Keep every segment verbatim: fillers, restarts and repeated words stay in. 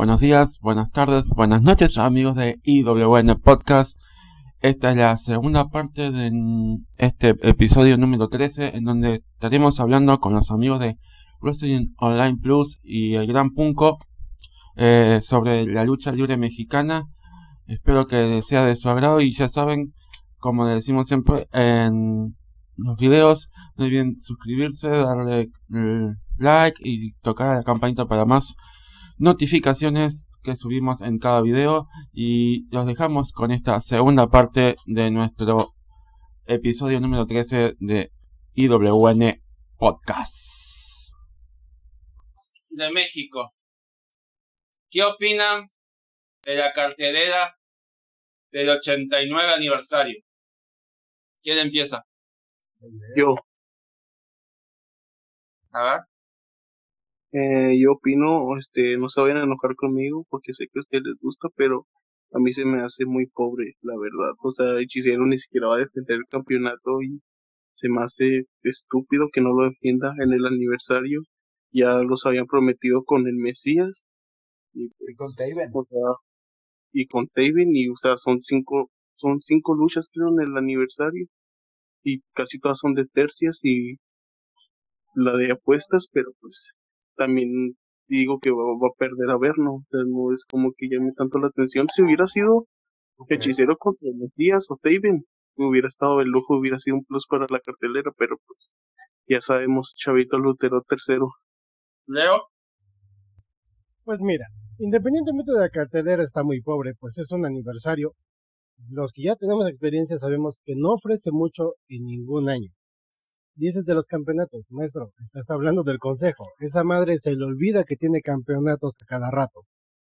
buenos días, buenas tardes, buenas noches, amigos de I W N Podcast. Esta es la segunda parte de este episodio número trece, en donde estaremos hablando con los amigos de Wrestling Online Plus y el Gran Punko eh, sobre la lucha libre mexicana. Espero que sea de su agrado y ya saben, como decimos siempre en los videos, no olviden suscribirse, darle eh, like y tocar la campanita para más notificaciones que subimos en cada video. Y los dejamos con esta segunda parte de nuestro episodio número trece de I W N Podcast. De México, ¿qué opinan de la cartelera del ochenta y nueve aniversario? ¿Quién empieza? Yo. A ver. Eh, yo opino, este, no se vayan a enojar conmigo porque sé que a ustedes les gusta, pero a mí se me hace muy pobre, la verdad. O sea, Hechicero ni siquiera va a defender el campeonato y se me hace estúpido que no lo defienda en el aniversario. Ya los habían prometido con el Mesías. Y, pues, y con Taven. O sea, y con Taven, y o sea, son cinco, son cinco luchas creo en el aniversario. Y casi todas son de tercias y la de apuestas, pero pues también digo que va, va a perder a Verno, o sea, no es como que llame tanto la atención. Si hubiera sido Hechicero contra Mesías o Taven, hubiera estado el lujo, hubiera sido un plus para la cartelera, pero pues ya sabemos, Chavito Lutero tercero. Leo. Pues mira, independientemente de la cartelera está muy pobre, pues es un aniversario. Los que ya tenemos experiencia sabemos que no ofrece mucho en ningún año. Dices de los campeonatos, maestro, estás hablando del consejo. Esa madre se le olvida que tiene campeonatos a cada rato.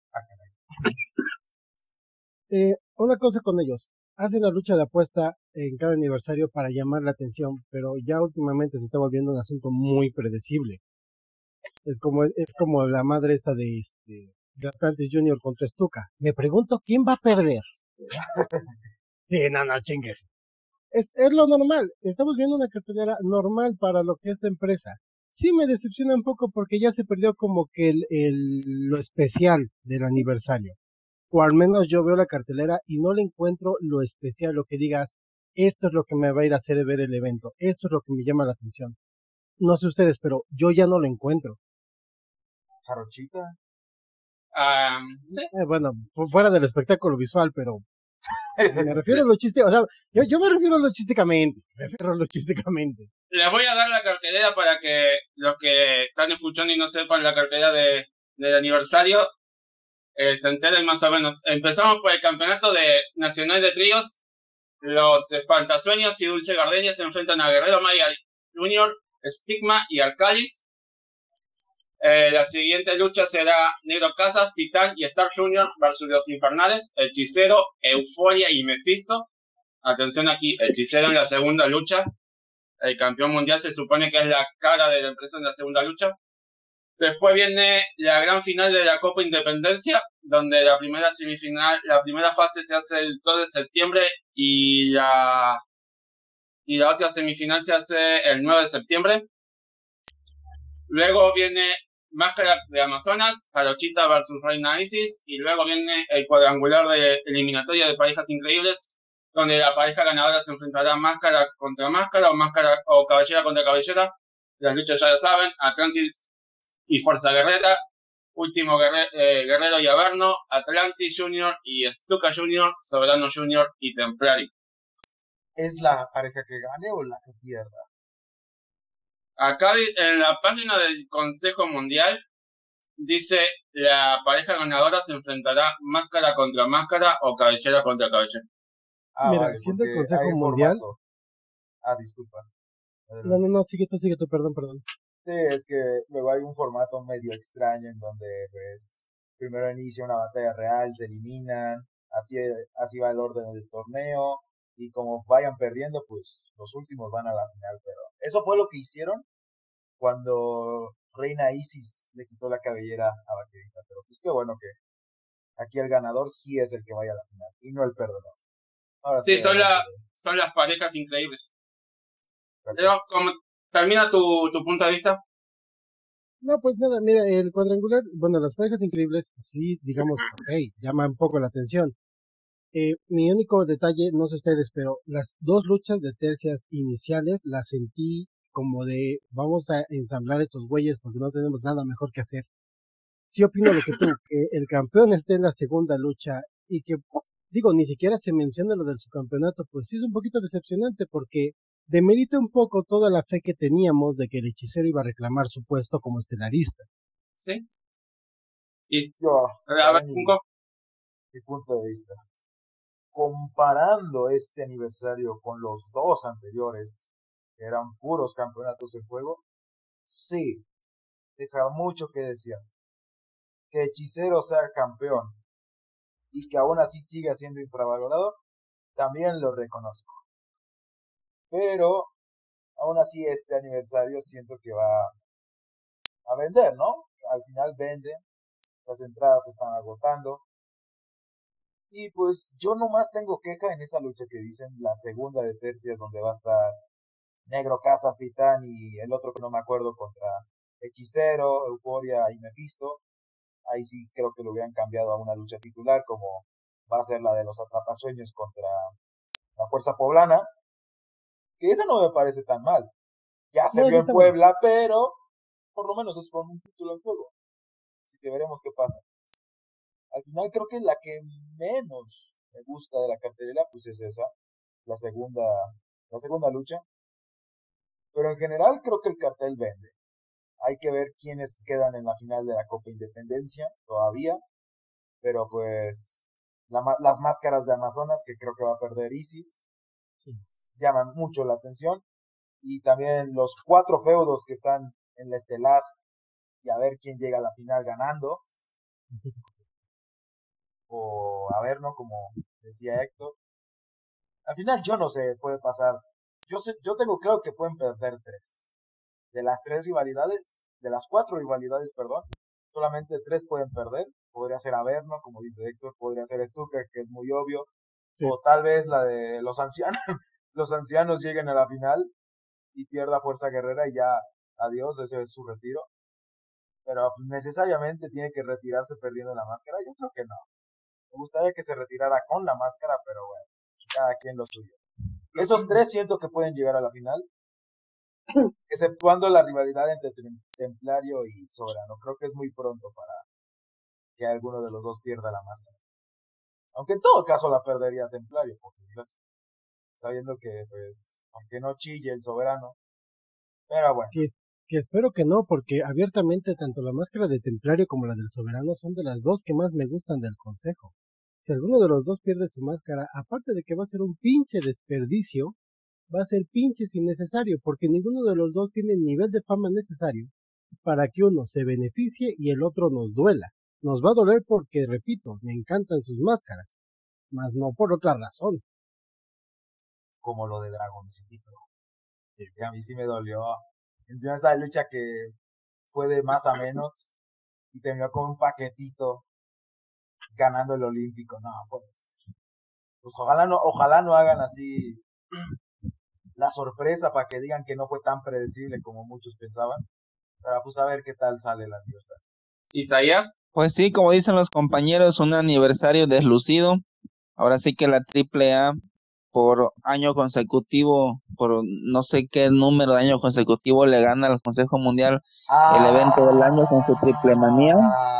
Eh, una cosa con ellos, hacen la lucha de apuesta en cada aniversario para llamar la atención, pero ya últimamente se está volviendo un asunto muy predecible. Es como, es como la madre esta de este de Atlantis Junior contra Stuka. Me pregunto quién va a perder. Sí, no, no chingues. Es, es lo normal, estamos viendo una cartelera normal para lo que es la empresa. Sí me decepciona un poco porque ya se perdió como que el, el, lo especial del aniversario. O al menos yo veo la cartelera y no le encuentro lo especial, lo que digas, esto es lo que me va a ir a hacer ver el evento, esto es lo que me llama la atención. No sé ustedes, pero yo ya no lo encuentro. Jarochita. Um, ¿sí? Eh, bueno, fuera del espectáculo visual, pero me refiero a lo chiste, o sea, yo, yo me refiero a lo chísticamente, me refiero a lo chísticamente. Les voy a dar la cartelera para que los que están escuchando y no sepan la cartelera de, del aniversario eh, se enteren más o menos. Empezamos por el campeonato de nacional de tríos. Los Espantasueños y Dulce Gardenia se enfrentan a Guerrero Maya Junior, Stigma y Arcalis. Eh, la siguiente lucha será Negro Casas, Titán y Star Junior versus los Infernales, Hechicero, Euforia y Mephisto. Atención aquí, Hechicero en la segunda lucha. El campeón mundial se supone que es la cara de la empresa en la segunda lucha. Después viene la gran final de la Copa Independencia, donde la primera semifinal, la primera fase se hace el dos de septiembre y la, y la otra semifinal se hace el nueve de septiembre. Luego viene Máscara de Amazonas, Jarochita versus Reina Isis, y luego viene el cuadrangular de eliminatoria de parejas increíbles, donde la pareja ganadora se enfrentará Máscara contra Máscara o Máscara o Cabellera contra Cabellera. Las luchas ya lo saben, Atlantis y Fuerza Guerrera, Último Guerrero, eh, Guerrero y Averno, Atlantis Junior y Stuka Junior, Soberano Junior y Templari. ¿Es la pareja que gane o la que pierda? Acá en la página del Consejo Mundial dice la pareja ganadora se enfrentará Máscara contra Máscara o Cabellera contra Cabellera. Ah, Mira, vale, siendo el porque Consejo hay Mundial. formato. Ah, disculpa. No, no, no, sigue tú, sigue tú, perdón, perdón. Sí, es que luego hay un formato medio extraño en donde, pues, primero inicia una batalla real, se eliminan, así, así va el orden del torneo, y como vayan perdiendo, pues, los últimos van a la final, pero eso fue lo que hicieron cuando Reina Isis le quitó la cabellera a Vaquerita, pero pues qué bueno que aquí el ganador sí es el que vaya a la final, y no el perdedor. Ahora sí, sí, son, la, son las parejas increíbles. Leo, ¿cómo termina tu, tu punto de vista? No, pues nada, mira, el cuadrangular, bueno, las parejas increíbles, sí, digamos, ok, llama un poco la atención. Eh, mi único detalle, no sé ustedes, pero las dos luchas de tercias iniciales las sentí como de vamos a ensamblar estos güeyes porque no tenemos nada mejor que hacer. Sí opino lo que tú, que el campeón esté en la segunda lucha y que, digo, ni siquiera se menciona lo del subcampeonato, pues sí es un poquito decepcionante porque demerita un poco toda la fe que teníamos de que el hechicero iba a reclamar su puesto como estelarista. Sí. Y, Yo, a ver, daré mi, Funko, mi punto de vista. Comparando este aniversario con los dos anteriores, que eran puros campeonatos en juego, sí, deja mucho que desear. Que Hechicero sea campeón y que aún así siga siendo infravalorado, también lo reconozco. Pero aún así este aniversario siento que va a vender, ¿no? Al final vende, las entradas se están agotando. Y pues yo nomás tengo queja en esa lucha que dicen la segunda de tercias donde va a estar Negro Casas, Titán y el otro que no me acuerdo contra Hechicero, Euforia y Mephisto. Ahí sí creo que lo hubieran cambiado a una lucha titular como va a ser la de los Atrapasueños contra la Fuerza Poblana. Que esa no me parece tan mal. Ya se No, vio sí en está bien. Puebla, pero por lo menos es con un título en juego. Así que veremos qué pasa. Al final creo que la que menos me gusta de la cartelera pues es esa, la segunda, la segunda lucha. Pero en general creo que el cartel vende. Hay que ver quiénes quedan en la final de la Copa Independencia todavía. Pero pues la, las máscaras de Amazonas que creo que va a perder Isis Sí. llaman mucho la atención. Y también los cuatro feudos que están en la estelar y a ver quién llega a la final ganando. O a ver, ¿no? Como decía Héctor. Al final yo no sé, puede pasar. Yo sé, yo tengo claro que pueden perder tres. De las tres rivalidades, de las cuatro rivalidades, perdón, solamente tres pueden perder. Podría ser Averno, como dice Héctor, podría ser Stuka, que es muy obvio. Sí. O tal vez la de los ancianos, los ancianos lleguen a la final y pierda Fuerza Guerrera y ya, adiós, ese es su retiro. Pero necesariamente tiene que retirarse perdiendo la máscara. Yo creo que no. Me gustaría que se retirara con la máscara, pero bueno, cada quien lo suyo. Esos tres siento que pueden llegar a la final, exceptuando la rivalidad entre Templario y Soberano. Creo que es muy pronto para que alguno de los dos pierda la máscara. Aunque en todo caso la perdería Templario, porque sabiendo que, pues, aunque no chille el Soberano, pero bueno. Que, que espero que no, porque abiertamente tanto la máscara de Templario como la del Soberano son de las dos que más me gustan del Consejo. Si alguno de los dos pierde su máscara, aparte de que va a ser un pinche desperdicio, va a ser pinches innecesario, porque ninguno de los dos tiene el nivel de fama necesario para que uno se beneficie y el otro nos duela. Nos va a doler porque, repito, me encantan sus máscaras, mas no por otra razón. Como lo de Dragoncito. Que a mí sí me dolió. Encima esa lucha que fue de más a menos y terminó con un paquetito ganando el Olímpico. No, puede ser. Pues ojalá no, ojalá no hagan así la sorpresa para que digan que no fue tan predecible como muchos pensaban. Pero pues a ver qué tal sale el aniversario. Isaías. Pues sí, como dicen los compañeros, un aniversario deslucido. Ahora sí que la triple A por año consecutivo, por no sé qué número de años consecutivos le gana al Consejo Mundial ah, el evento del año con su triple manía.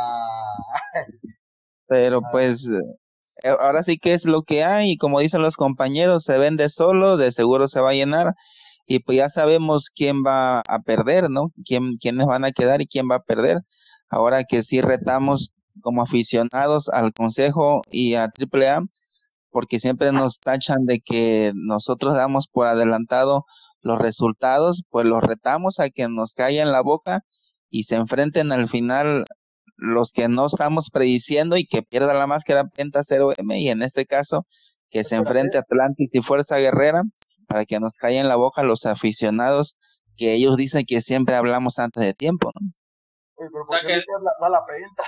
Pero pues ahora sí que es lo que hay y como dicen los compañeros, se vende solo, de seguro se va a llenar y pues ya sabemos quién va a perder, ¿no? Quién, quiénes van a quedar y quién va a perder. Ahora que sí retamos como aficionados al Consejo y a triple A, porque siempre nos tachan de que nosotros damos por adelantado los resultados, pues los retamos a que nos callen la boca y se enfrenten al final los que no estamos prediciendo y que pierda la máscara Penta cero eme y en este caso que se enfrente Atlantis y Fuerza Guerrera para que nos callen la boca los aficionados que ellos dicen que siempre hablamos antes de tiempo, ¿no? Oye, pero ¿por qué la, la Penta?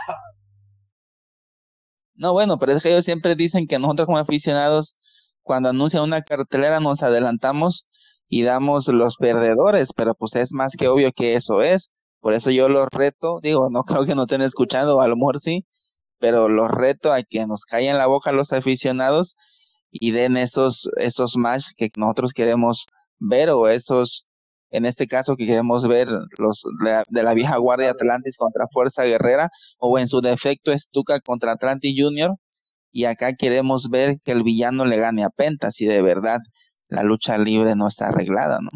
No, bueno, pero es que ellos siempre dicen que nosotros como aficionados, cuando anuncian una cartelera, nos adelantamos y damos los perdedores, pero pues es más que obvio que eso es, Por eso yo los reto, digo, no creo que no estén escuchando, a lo mejor sí, pero los reto a que nos callen la boca los aficionados y den esos, esos match que nosotros queremos ver, o esos, en este caso que queremos ver, los de la, de la vieja guardia Atlantis contra Fuerza Guerrera, o en su defecto Stuka contra Atlantis Junior, y acá queremos ver que el villano le gane a Penta, si de verdad la lucha libre no está arreglada, ¿no?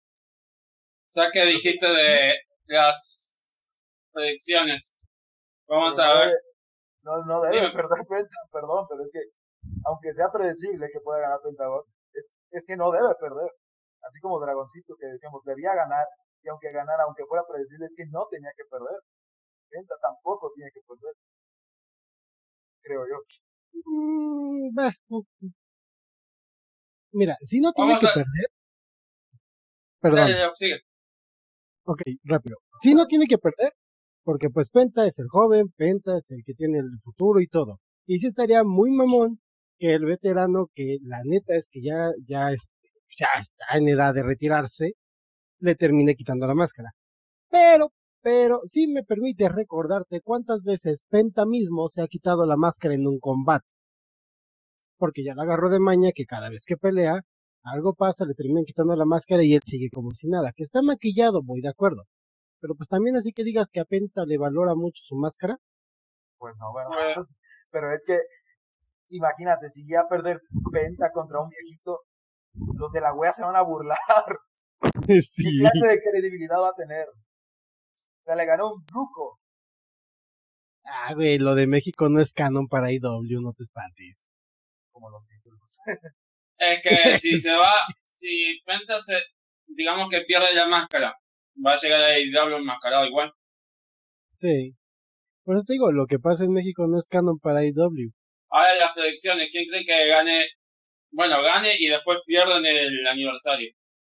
O sea, que dijiste de las predicciones. Vamos Pero a no ver. debe, no, no debe Dime. perder Penta, perdón, pero es que, aunque sea predecible que pueda ganar Pentagon, es, es que no debe perder. Así como Dragoncito, que decíamos, debía ganar, y aunque ganara, aunque fuera predecible, es que no tenía que perder. Penta tampoco tiene que perder, creo yo. Mm, bah, mm. Mira, si no tiene Vamos que a. perder, Dale, perdón, dale, sigue. ok, rápido. Si no tiene que perder, porque pues Penta es el joven, Penta es el que tiene el futuro y todo. Y sí estaría muy mamón que el veterano, que la neta es que ya, ya, es, ya está en edad de retirarse, le termine quitando la máscara. Pero, pero, si me permite recordarte cuántas veces Penta mismo se ha quitado la máscara en un combate. Porque ya la agarró de maña que cada vez que pelea, algo pasa, le terminan quitando la máscara y él sigue como si nada. Que está maquillado, voy de acuerdo. Pero pues también así que digas que a Penta le valora mucho su máscara. Pues no, ¿verdad? Pues, Pero es que, imagínate, si ya perder Penta contra un viejito, los de la wea se van a burlar. ¿Qué Sí. clase de credibilidad va a tener? O sea, le ganó un ruco. Ah, güey, lo de México no es canon para I W, no te espantes. Como los títulos. es que si se va, si Penta se, digamos que pierde la máscara, va a llegar a diablo enmascarado igual. Sí. Por eso te digo, lo que pasa en México no es canon para I W. Ahora las predicciones, ¿quién cree que gane? Bueno, gane y después pierden el aniversario.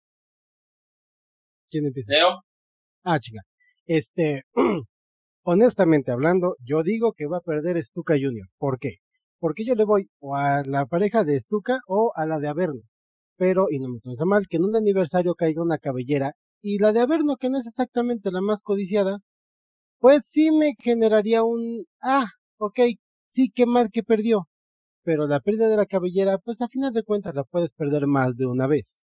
¿Quién empieza? Leo, Ah, chica. Este, honestamente hablando, yo digo que va a perder Stuka Junior ¿Por qué? Porque yo le voy o a la pareja de Stuka o a la de Averno. Pero, y no me piensa mal, que en un aniversario caiga una cabellera y la de Averno, que no es exactamente la más codiciada, pues sí me generaría un, ah, ok, sí, qué mal que perdió. Pero la pérdida de la cabellera, pues a final de cuentas la puedes perder más de una vez.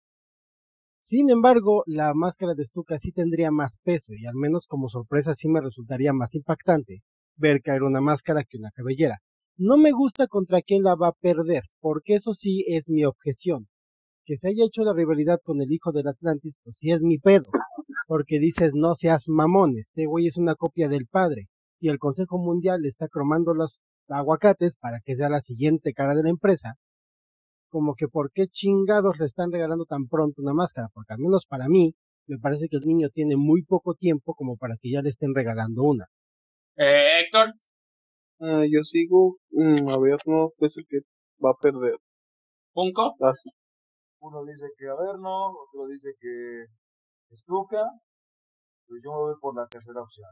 Sin embargo, la máscara de Stuka sí tendría más peso y al menos como sorpresa sí me resultaría más impactante ver caer una máscara que una cabellera. No me gusta contra quién la va a perder, porque eso sí es mi objeción. Que se haya hecho la rivalidad con el hijo del Atlantis, pues sí es mi pedo. Porque dices, no seas mamón, este güey es una copia del padre. Y el Consejo Mundial le está cromando los aguacates para que sea la siguiente cara de la empresa. Como que por qué chingados le están regalando tan pronto una máscara, porque al menos para mí me parece que el niño tiene muy poco tiempo como para que ya le estén regalando una. eh, Héctor, Ah, yo sigo, mm, a ver, no, es el que va a perder. Punco, Así. Uno dice que Averno, otro dice que Stuka, pues yo me voy por la tercera opción.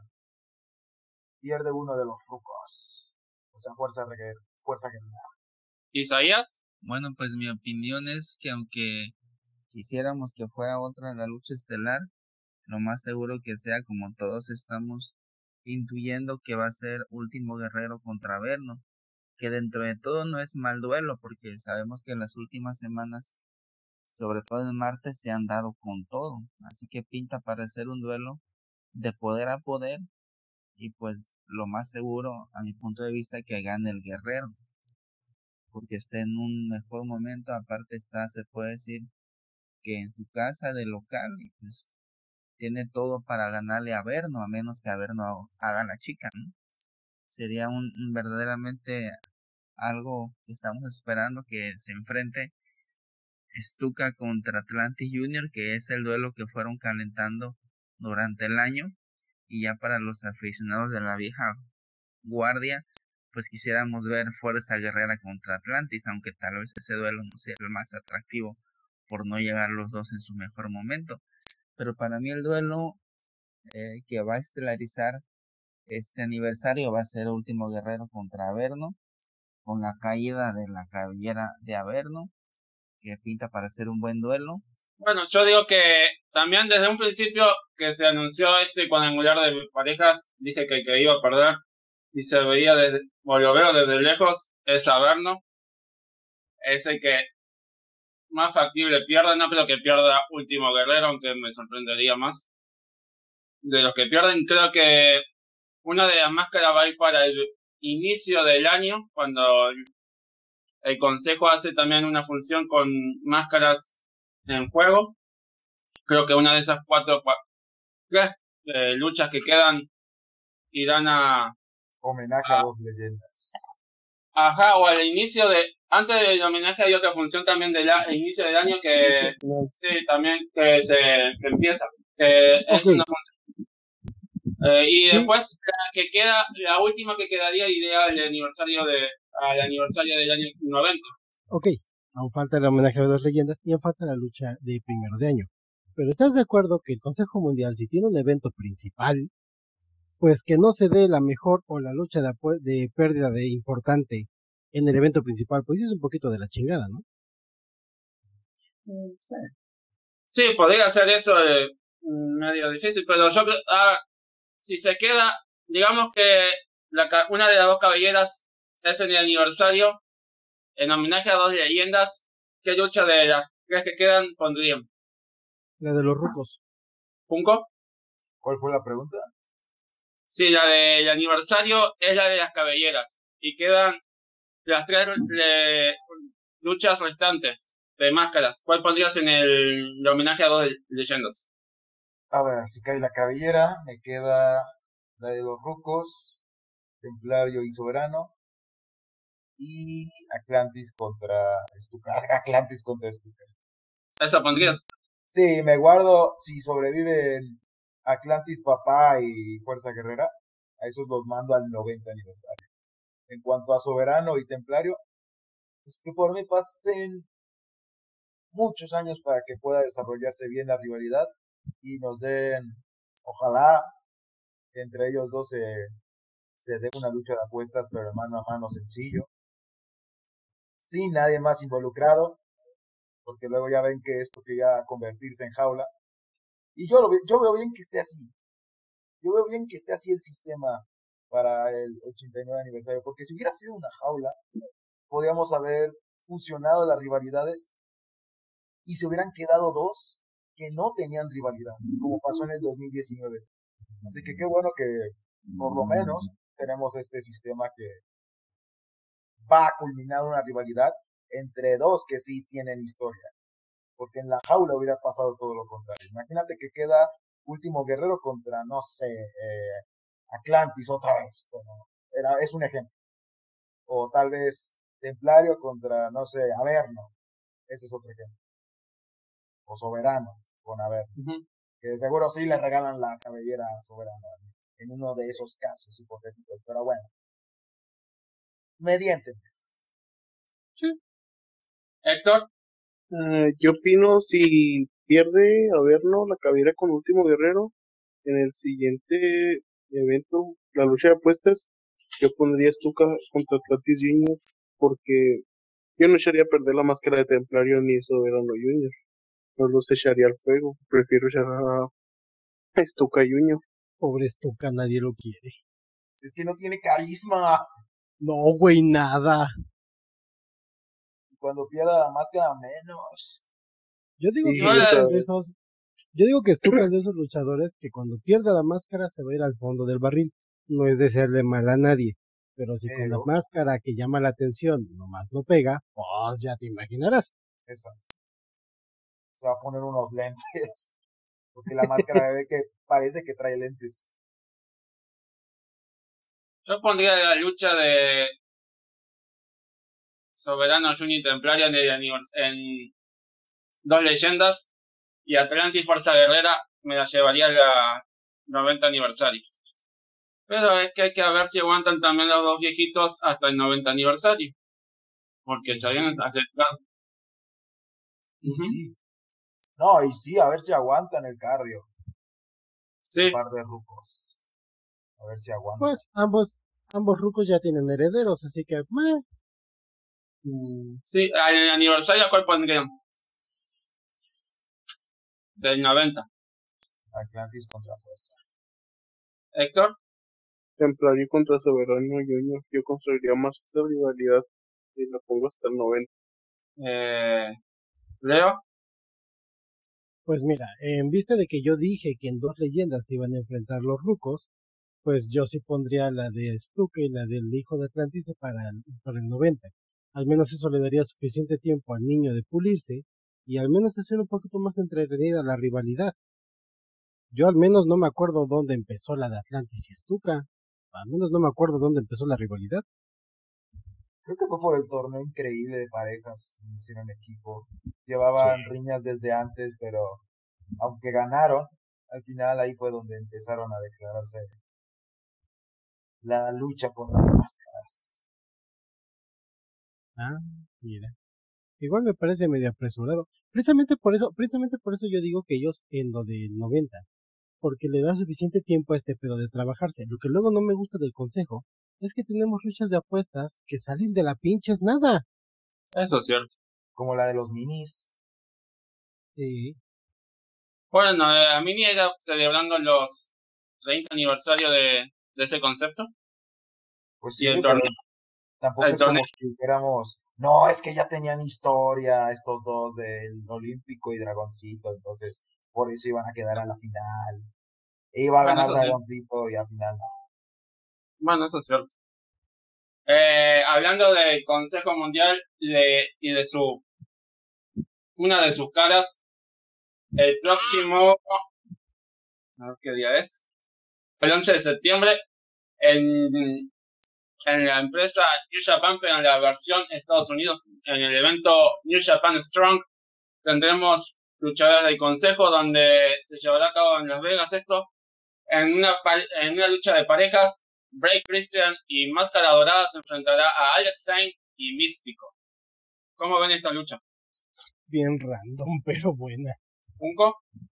Pierde uno de los rucos. O sea, fuerza guerrera. Fuerza guerrera. Isaías, Bueno, pues mi opinión es que aunque quisiéramos que fuera otra la lucha estelar, lo más seguro que sea, como todos estamos intuyendo, que va a ser Último Guerrero contra Averno, que dentro de todo no es mal duelo, porque sabemos que en las últimas semanas, sobre todo el martes, se han dado con todo, así que pinta para ser un duelo de poder a poder, y pues lo más seguro, a mi punto de vista, que gane el guerrero, porque está en un mejor momento. Aparte está, se puede decir, que en su casa de local, y pues tiene todo para ganarle a Averno, a menos que Averno haga la chica, ¿no? Sería un, un verdaderamente algo que estamos esperando, que se enfrente Stuka contra Atlantis Junior, que es el duelo que fueron calentando durante el año. Y ya para los aficionados de la vieja guardia, pues quisiéramos ver Fuerza Guerrera contra Atlantis, aunque tal vez ese duelo no sea el más atractivo por no llegar los dos en su mejor momento. Pero para mí el duelo eh, que va a estelarizar este aniversario va a ser Último Guerrero contra Averno, con la caída de la cabellera de Averno, que pinta para ser un buen duelo. Bueno, yo digo que también desde un principio que se anunció este cuadrangular de parejas, dije que el que iba a perder y se veía desde, o lo veo desde lejos, es Averno. Es el que más factible pierda, no creo que pierda Último Guerrero, aunque me sorprendería más. De los que pierden, creo que una de las máscaras va a ir para el inicio del año, cuando el consejo hace también una función con máscaras en juego. Creo que una de esas cuatro, tres eh, luchas que quedan irán a, Homenaje a a, dos leyendas. ajá, o al inicio de, antes del homenaje hay otra función también del a- inicio del año que, sí, también que se, que empieza, que Ok, es una función. Eh, y sí, después la que queda, la última que quedaría iría al aniversario de, al aniversario del año noventa. ok. Aún falta el homenaje a dos leyendas y aún falta la lucha de primero de año. Pero ¿estás de acuerdo que el Consejo Mundial, si tiene un evento principal, pues que no se dé la mejor o la lucha de, apue- de pérdida de importante en el evento principal? Pues es un poquito de la chingada, ¿no? Sí, sí, podría hacer eso eh, medio difícil, pero yo creo, ah, si se queda, digamos que la, ca- una de las dos caballeras es en el aniversario, en homenaje a dos leyendas, ¿qué lucha de las tres que quedan pondrían? La de los rucos. ¿Junco? ¿Cuál fue la pregunta? Sí, la del aniversario es la de las caballeras, y quedan las tres le- luchas restantes de máscaras. ¿Cuál pondrías en el, el homenaje a dos leyendas? A ver, si cae la cabellera, me queda la de los rucos, Templario y Soberano, y Atlantis contra Stuka. Atlantis contra Stuka. ¿Esa pondrías? Sí, me guardo si sobreviven Atlantis Papá y Fuerza Guerrera, a esos los mando al noventa aniversario. En cuanto a Soberano y Templario, pues que por mí pasen muchos años para que pueda desarrollarse bien la rivalidad y nos den, ojalá, que entre ellos dos se, se dé una lucha de apuestas, pero mano a mano sencillo, sin nadie más involucrado, porque luego ya ven que esto quería convertirse en jaula. Y yo, lo, yo veo bien que esté así. Yo veo bien que esté así el sistema para el ochenta y nueve aniversario, porque si hubiera sido una jaula, podíamos haber fusionado las rivalidades y se hubieran quedado dos que no tenían rivalidad, como pasó en el dos mil diecinueve. Así que qué bueno que por lo menos tenemos este sistema que va a culminar una rivalidad entre dos que sí tienen historia. Porque en la jaula hubiera pasado todo lo contrario. Imagínate que queda Último Guerrero contra, no sé, eh, Atlantis otra vez. Bueno, era, es un ejemplo. O tal vez Templario contra, no sé, Averno. Ese es otro ejemplo. O Soberano con Averno. Uh-huh. Que de seguro sí le regalan la cabellera a Soberano en uno de esos casos hipotéticos. Pero bueno. Mediante. Sí. Héctor. Uh, yo opino si pierde Averno la cabellera con Último Guerrero en el siguiente evento, la lucha de apuestas, yo pondría Stuka contra Atlantis Junior porque yo no echaría a perder la máscara de Templario ni Soberano Junior. No los echaría al fuego. Prefiero echar a Stuka Junior. Pobre Stuka, nadie lo quiere. Es que no tiene carisma. No, güey, nada. Cuando pierda la máscara, menos. Yo digo Sí, que o sea, Stuka es de esos. Yo digo que Stuka es de esos luchadores que cuando pierda la máscara se va a ir al fondo del barril. No es desearle mal a nadie. Pero si con la Pero, máscara que llama la atención nomás no pega, pues ya te imaginarás. exacto. Se va a poner unos lentes. Porque la máscara ve que parece que trae lentes. Yo pondría la lucha de Soberano Junior y Templario en, el anivers- en dos leyendas, y Atlantis Fuerza Guerrera me la llevaría al noventa aniversario. Pero es que hay que ver si aguantan también los dos viejitos hasta el noventa aniversario, porque Y se habían sí, acercado. y Uh-huh. sí. No, y sí, a ver si aguantan el cardio. Sí. Un par de rucos. A ver si aguantan. Pues ambos, ambos rucos ya tienen herederos, así que meh. Sí, al aniversario, ¿cuál pondrían? del noventa. Atlantis contra Fuerza. Héctor. Templario contra Soberano Junior. Yo construiría más esa rivalidad y la pongo hasta el noventa. Eh, Leo. Pues mira, en vista de que yo dije que en dos leyendas se iban a enfrentar los rucos, pues yo sí pondría la de Stuka y la del hijo de Atlantis para el, para el noventa. Al menos eso le daría suficiente tiempo al niño de pulirse y al menos hacer un poquito más entretenida la rivalidad. Yo al menos no me acuerdo dónde empezó la de Atlantis y Stuka. Al menos no me acuerdo dónde empezó la rivalidad. Creo que fue por el torneo increíble de parejas, hicieron equipo. Llevaban sí. riñas desde antes, pero aunque ganaron, al final ahí fue donde empezaron a declararse la lucha por las máscaras. Ah, mira. Igual me parece medio apresurado. Precisamente por eso, precisamente por eso yo digo que ellos en lo del noventa, porque le da suficiente tiempo a este pedo de trabajarse. Lo que luego no me gusta del consejo es que tenemos luchas de apuestas que salen de la pinches nada. Eso es cierto. Como la de los minis. Sí. Bueno, a mí era celebrando los treinta aniversario de, de ese concepto. Pues sí, y el pero torneo. tampoco el es torneo. como si dijéramos, no, es que ya tenían historia estos dos del Olímpico y Dragoncito, entonces por eso iban a quedar a la final. E iba a Bueno, ganar eso sí. Dragoncito y al final no. Bueno, eso es cierto. Eh, hablando del Consejo Mundial y de, y de su una de sus caras, el próximo, a ver qué día es, el once de septiembre, en, en la empresa New Japan, pero en la versión Estados Unidos, en el evento New Japan Strong, tendremos luchadores del Consejo, donde se llevará a cabo en Las Vegas esto, en una, en una lucha de parejas. Bray Christian y Máscara Dorada se enfrentará a Alex Zane y Místico. ¿Cómo ven esta lucha? Bien random, pero buena. ¿Punco?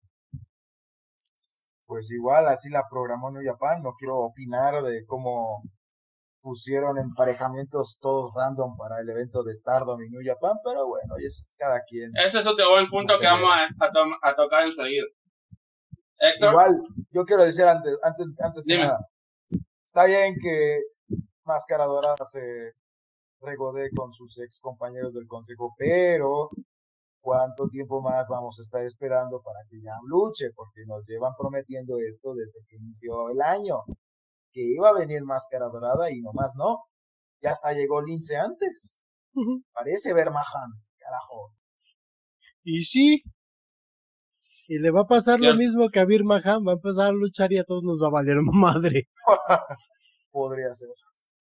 Pues igual, así la programó New Japan. No quiero opinar de cómo pusieron emparejamientos todos random para el evento de Stardom y New Japan, pero bueno, es cada quien. Ese es otro buen punto que vamos a, a, to a tocar enseguida. ¿Héctor? Igual, yo quiero decir antes, antes, antes que Dime. nada, está bien que Máscara Dorada se regodee con sus ex compañeros del consejo, pero ¿cuánto tiempo más vamos a estar esperando para que ya luche? Porque nos llevan prometiendo esto desde que inició el año, que iba a venir Máscara Dorada y nomás no. Ya hasta llegó Lince antes. Uh-huh. Parece Bermahan, carajo. Y sí. Y le va a pasar lo mismo que a Bir Mahan, va a empezar a luchar y a todos nos va a valer madre. Podría ser.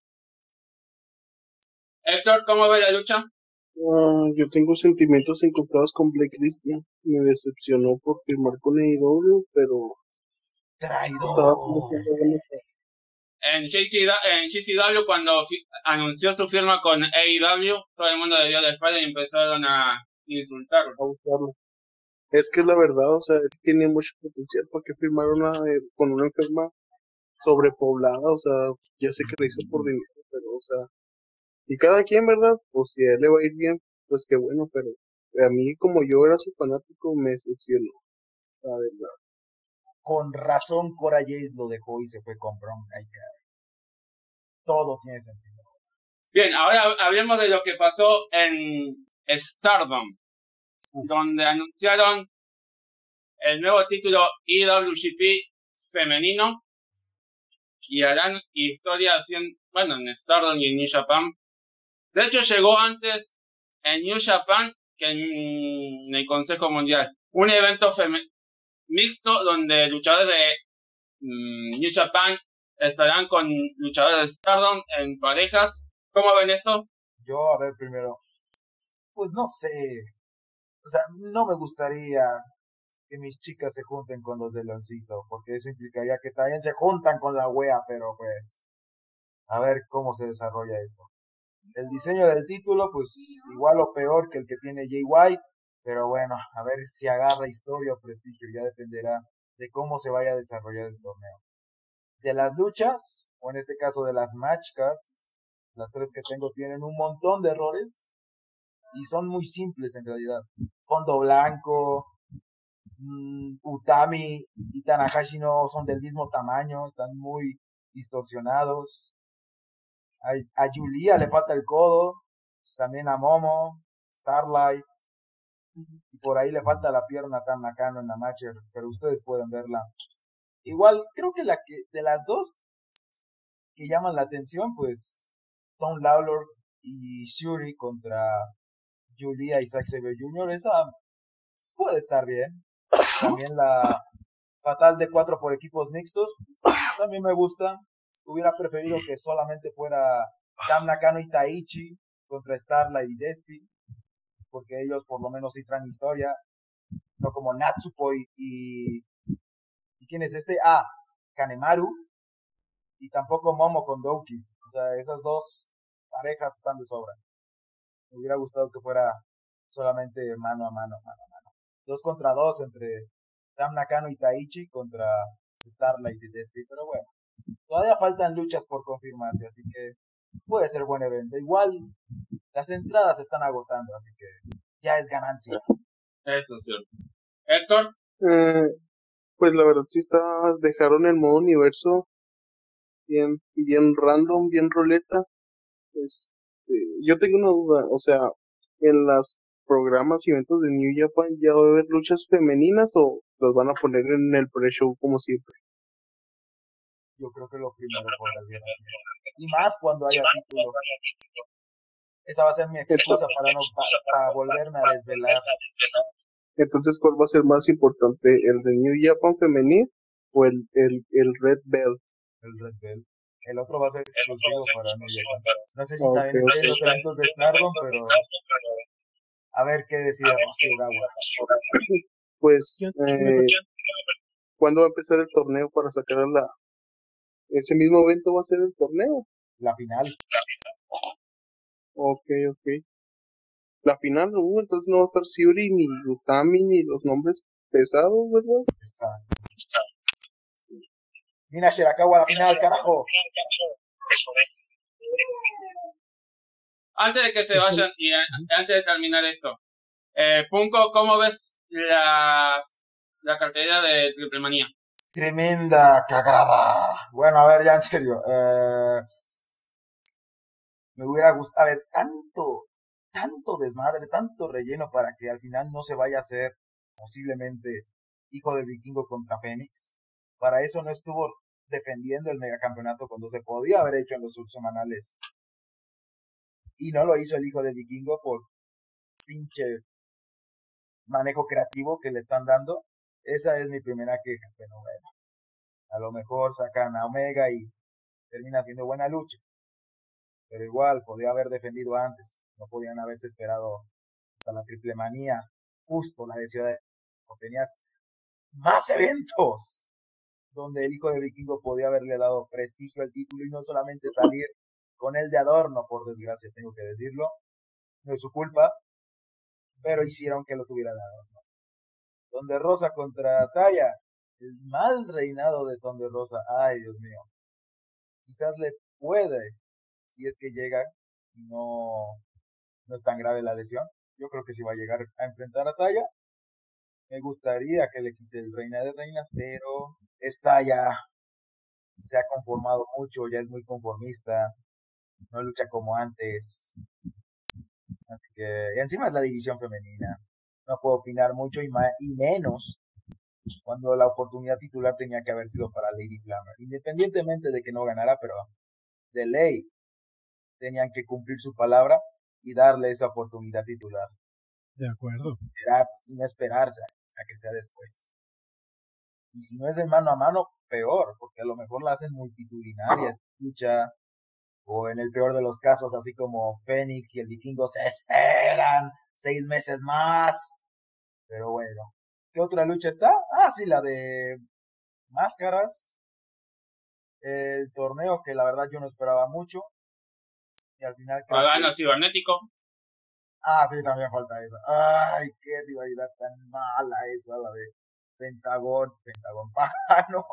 Héctor, ¿cómo ve la lucha? Uh, yo tengo sentimientos encontrados con Blake Christian. Me decepcionó por firmar con A E W, pero... ¡Traidor! En J C W, cuando anunció su firma con A E W, todo el mundo le dio la espalda y empezaron a insultarlo. A buscarlo. Es que es la verdad, o sea, él tiene mucho potencial para que firmara una, eh, con una enferma sobrepoblada, o sea, ya sé que lo hizo por dinero, pero, o sea, y cada quien, ¿verdad? Pues si a él le va a ir bien, pues qué bueno, pero a mí, como yo era su fanático, me decepcionó, la verdad. Con razón Cora Jade lo dejó y se fue con Bron Breakker. Todo tiene sentido. Bien, ahora hablemos de lo que pasó en Stardom, Uf. donde anunciaron el nuevo título I W G P femenino y harán historia en, bueno, en Stardom y en New Japan. De hecho, llegó antes en New Japan que en el Consejo Mundial. Un evento mixto donde luchadores de mmm, New Japan estarán con luchadores de Stardom en parejas. ¿Cómo ven esto? Yo, a ver, primero, pues no sé, o sea, no me gustaría que mis chicas se junten con los de Leoncito, porque eso implicaría que también se juntan con la wea, pero pues, a ver cómo se desarrolla esto. El diseño del título, pues, igual o peor que el que tiene Jay White, pero bueno, a ver si agarra historia o prestigio, ya dependerá de cómo se vaya a desarrollar el torneo. De las luchas, o en este caso de las match cards, las tres que tengo tienen un montón de errores y son muy simples en realidad. Fondo blanco, Mm, Utami y Tanahashi no son del mismo tamaño, están muy distorsionados. A, a Yulia le falta el codo, también a Momo, Starlight, y por ahí le falta la pierna a Tam Nakano en la match, pero ustedes pueden verla. Igual, creo que la que de las dos que llaman la atención, pues Tom Lawlor y Shuri contra Julia y Zack Sabre junior, esa puede estar bien. También la fatal de cuatro por equipos mixtos, también me gusta. Hubiera preferido que solamente fuera Tam Nakano y Taichi contra Starlight y Despy, porque ellos por lo menos sí traen historia, no como Natsupoi y... ¿Y quién es este? Ah, Kanemaru, y tampoco Momo con Douki. O sea, esas dos parejas están de sobra. Me hubiera gustado que fuera solamente mano a mano, mano a mano. Dos contra dos entre Tam Nakano y Taichi contra Starlight y Despy, pero bueno. Todavía faltan luchas por confirmarse, así que puede ser buen evento. Igual las entradas se están agotando, así que ya es ganancia. Eso sí. Héctor. Eh, pues la verdad sí está, dejaron el modo universo bien, bien random, bien ruleta. Este, yo tengo una duda, o sea, en los programas y eventos de New Japan ya va a haber luchas femeninas o los van a poner en el pre-show como siempre. Yo creo que lo primero por desgracia. Y más cuando haya título. Esa va a ser mi excusa para, no, para, para volverme a desvelar. Entonces, ¿cuál va a ser más importante? ¿El de New Japan femenil o el, el, el Red Belt? El Red Belt. El otro va a ser exclusivo para New Japan. No sé si Okay. también esté en los eventos de Stardom, pero a ver qué decide Rossi Urawa. Pues, eh, ¿cuándo va a empezar el torneo para sacar a la... ¿Ese mismo evento va a ser el torneo? La final. Ok, ok. La final, uh, entonces no va a estar Shuri, ni Utami, ni los nombres pesados, ¿verdad? Exacto. Mina Shirakawa a la final, carajo. Antes de que se vayan y a, antes de terminar esto, eh, Punko, ¿cómo ves la, la cartelera de Triple Manía? Tremenda cagada. Bueno, a ver, ya en serio. Eh, me hubiera gustado, a ver, tanto, tanto desmadre, tanto relleno para que al final no se vaya a hacer posiblemente Hijo del Vikingo contra Fénix. Para eso no estuvo defendiendo el megacampeonato cuando se podía haber hecho en los subsemanales. Y no lo hizo el Hijo del Vikingo por pinche manejo creativo que le están dando. Esa es mi primera queja, pero bueno. A lo mejor sacan a Omega y termina siendo buena lucha. Pero igual, podía haber defendido antes. No podían haberse esperado hasta la Triple Manía. Justo la de Ciudad de México. Tenías más eventos donde el Hijo del Vikingo podía haberle dado prestigio al título y no solamente salir con él de adorno, por desgracia, tengo que decirlo. No es su culpa, pero hicieron que lo tuviera de adorno. Donde Rosa contra Taya, el mal reinado de Donde Rosa, ay Dios mío. Quizás le puede, si es que llega y no, no es tan grave la lesión. Yo creo que sí va a llegar a enfrentar a Taya. Me gustaría que le quite el Reina de Reinas, pero está ya, se ha conformado mucho, ya es muy conformista, no lucha como antes. Así que, y encima es la división femenina. No puedo opinar mucho y, más, y menos cuando la oportunidad titular tenía que haber sido para Lady Flammer. Independientemente de que no ganara, pero de ley tenían que cumplir su palabra y darle esa oportunidad titular. De acuerdo. Y no esperarse a que sea después. Y si no es de mano a mano, peor, porque a lo mejor la hacen multitudinaria, escucha, o en el peor de los casos, así como Fénix y el Vikingo se esperan seis meses más. Pero bueno, ¿qué otra lucha está? Ah, sí, la de máscaras. El torneo que la verdad yo no esperaba mucho. Y al final creo Pagano que... cibernético. Ah, sí, también falta esa. Ay, qué rivalidad tan mala esa, la de Pentagón, Pentagón, Pagano,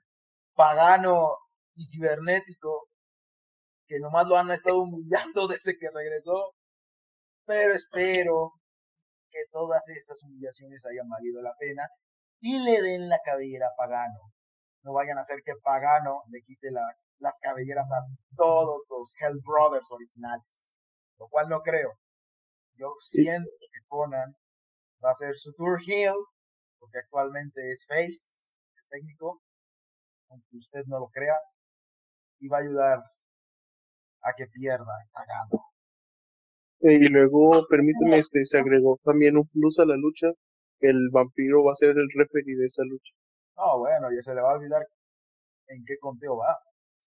Pagano y Cibernético, que nomás lo han estado humillando desde que regresó. Pero espero que todas esas humillaciones hayan valido la pena y le den la cabellera a Pagano. No vayan a hacer que Pagano le quite la, las cabelleras a todos los Hell Brothers originales, lo cual no creo. Yo siento que Conan va a hacer su tour heel, porque actualmente es face, es técnico, aunque usted no lo crea, y va a ayudar a que pierda Pagano. Y luego, permíteme, este, se agregó también un plus a la lucha. El vampiro va a ser el referee de esa lucha. No, bueno, ya se le va a olvidar en qué conteo va.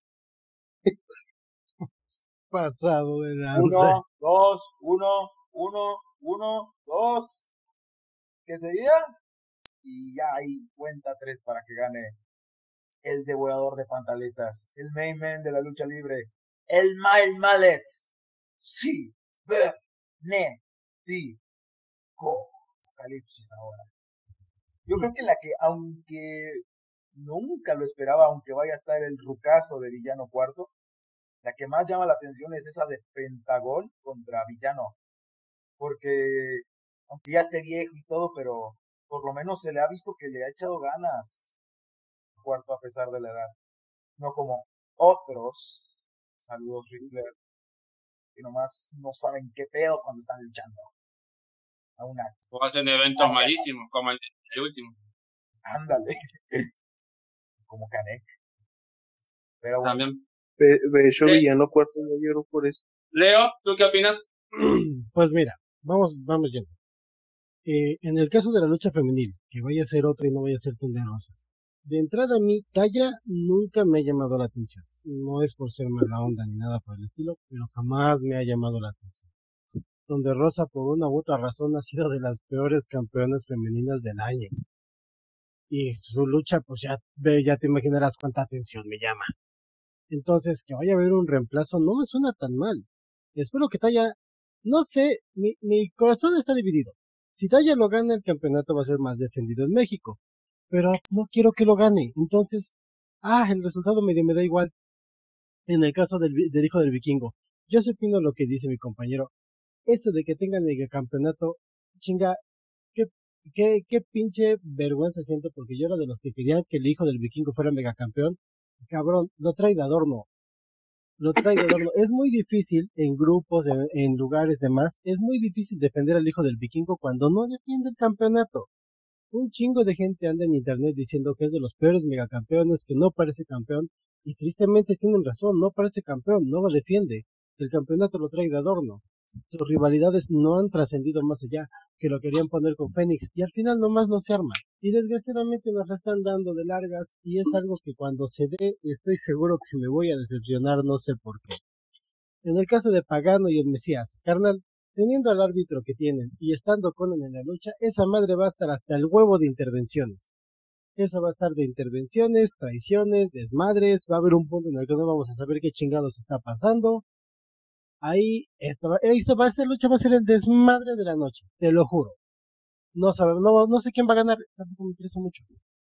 Pasado de lanza. Uno, dos, uno, uno, uno, dos. ¿Qué sería? Y ya hay cuenta tres para que gane el devorador de pantaletas, el main man de la lucha libre, el Mile Mallet. Sí, ver, ne, ti, co. Apocalipsis ahora. Yo creo que la que, aunque nunca lo esperaba, aunque vaya a estar el rucazo de Villano Cuarto, la que más llama la atención es esa de Pentagón contra Villano. Porque, aunque ya esté viejo y todo, pero por lo menos se le ha visto que le ha echado ganas Cuarto a pesar de la edad. No como otros, saludos Riddler, que nomás no saben qué pedo cuando están luchando. A una. O hacen eventos malísimos, como el, el último. Ándale. Como Canek. Pero bueno. También. De, de hecho, Eh. Villano Cuarto no lloró por eso. Leo, ¿tú qué opinas? Pues mira, vamos, vamos yendo. Eh, en el caso de la lucha femenil, que vaya a ser otra y no vaya a ser Thunder Rosa. De entrada a mí, Talla nunca me ha llamado la atención. No es por ser mala onda ni nada por el estilo, pero jamás me ha llamado la atención. Thunder Rosa, por una u otra razón, ha sido de las peores campeonas femeninas del año. Y su lucha, pues ya, ya te imaginarás cuánta atención me llama. Entonces, que vaya a haber un reemplazo no me suena tan mal. Espero que Talla, no sé, mi, mi corazón está dividido. Si Talla lo gana, el campeonato va a ser más defendido en México. Pero no quiero que lo gane. Entonces, ah, el resultado medio me da igual. En el caso del, del hijo del vikingo, yo sí opino lo que dice mi compañero. Eso de que tengan el campeonato, chinga, qué, qué, qué pinche vergüenza siento, porque yo era de los que querían que el hijo del vikingo fuera megacampeón. Cabrón, lo trae de adorno. Lo trae de adorno. Es muy difícil en grupos, en, en lugares demás, es muy difícil defender al hijo del vikingo cuando no defiende el campeonato. Un chingo de gente anda en internet diciendo que es de los peores megacampeones, que no parece campeón, y tristemente tienen razón, no parece campeón, no lo defiende. El campeonato lo trae de adorno. Sus rivalidades no han trascendido más allá, que lo querían poner con Fénix, y al final nomás no se arma. Y desgraciadamente nos la están dando de largas, y es algo que cuando se dé, estoy seguro que me voy a decepcionar, no sé por qué. En el caso de Pagano y el Mesías, carnal, teniendo al árbitro que tienen y estando Conan en la lucha, esa madre va a estar hasta el huevo de intervenciones. Esa va a estar de intervenciones, traiciones, desmadres, va a haber un punto en el que no vamos a saber qué chingados está pasando. Ahí, esta va, esta va a ser lucha, va a ser el desmadre de la noche, te lo juro. No sabemos, no, no sé quién va a ganar, tampoco me interesa mucho.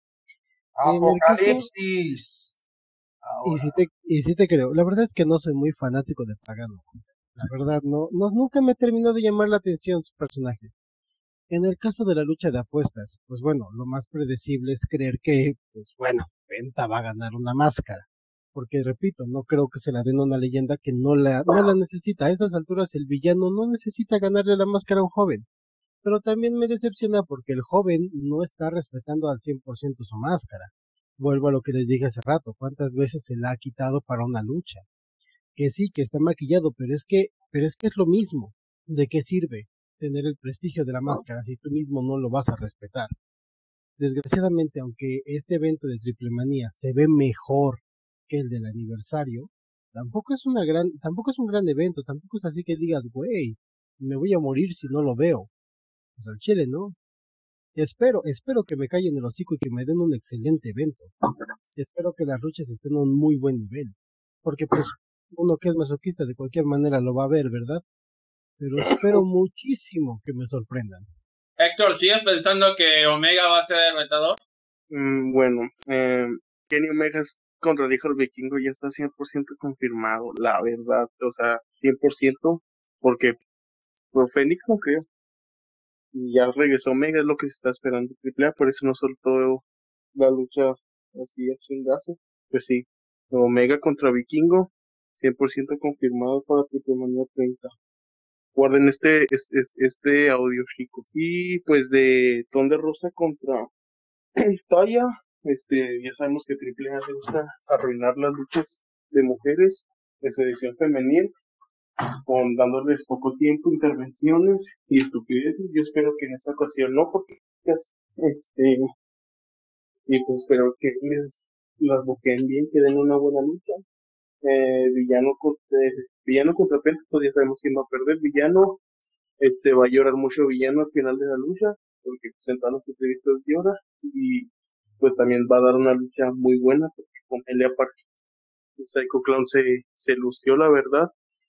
Apocalipsis. Y sí, te, y sí te creo, la verdad es que no soy muy fanático de Pagano. La verdad, no, no, nunca me terminó de llamar la atención su personaje. En el caso de la lucha de apuestas, pues bueno, lo más predecible es creer que, pues bueno, Penta va a ganar una máscara. Porque repito, no creo que se la den a una leyenda que no la, no la necesita. A estas alturas el villano no necesita ganarle la máscara a un joven. Pero también me decepciona porque el joven no está respetando al cien por ciento su máscara. Vuelvo a lo que les dije hace rato, cuántas veces se la ha quitado para una lucha. Que sí, que está maquillado, pero es que, pero es que es lo mismo. ¿De qué sirve tener el prestigio de la máscara si tú mismo no lo vas a respetar? Desgraciadamente, aunque este evento de Triple Manía se ve mejor que el del aniversario, tampoco es una gran, tampoco es un gran evento, tampoco es así que digas, güey, me voy a morir si no lo veo. Pues al chile, ¿no? Espero, espero que me callen el hocico y que me den un excelente evento. Espero que las luchas estén a un muy buen nivel. Porque pues uno que es masoquista de cualquier manera lo va a ver, ¿verdad? Pero espero muchísimo que me sorprendan. Héctor, ¿sigues pensando que Omega va a ser el retador? Mm, bueno, eh, Kenny Omega contra el hijo del vikingo ya está cien por ciento confirmado, la verdad, o sea, cien por ciento, porque por Fénix no creo. Y ya regresó Omega, es lo que se está esperando Triple A, por eso no soltó la lucha así a chingazo. Pues sí, Omega contra Vikingo, cien por ciento confirmado para Triple Manía treinta. Guarden este, es- es- este audio, chicos. Y pues de Thunder Rosa contra Taya, este, ya sabemos que Triple A le gusta arruinar las luchas de mujeres de selección femenil, con dándoles poco tiempo, intervenciones y estupideces. Yo espero que en esta ocasión no, porque este, y pues espero que les las boqueen bien, que den una buena lucha. Eh, villano contra, villano contra Penta, pues ya sabemos quién va a perder. Villano, este, va a llorar mucho Villano al final de la lucha, porque pues, en todas las entrevistas llora, y pues también va a dar una lucha muy buena, porque con Elia Park, Psycho Clown se, se lució, la verdad.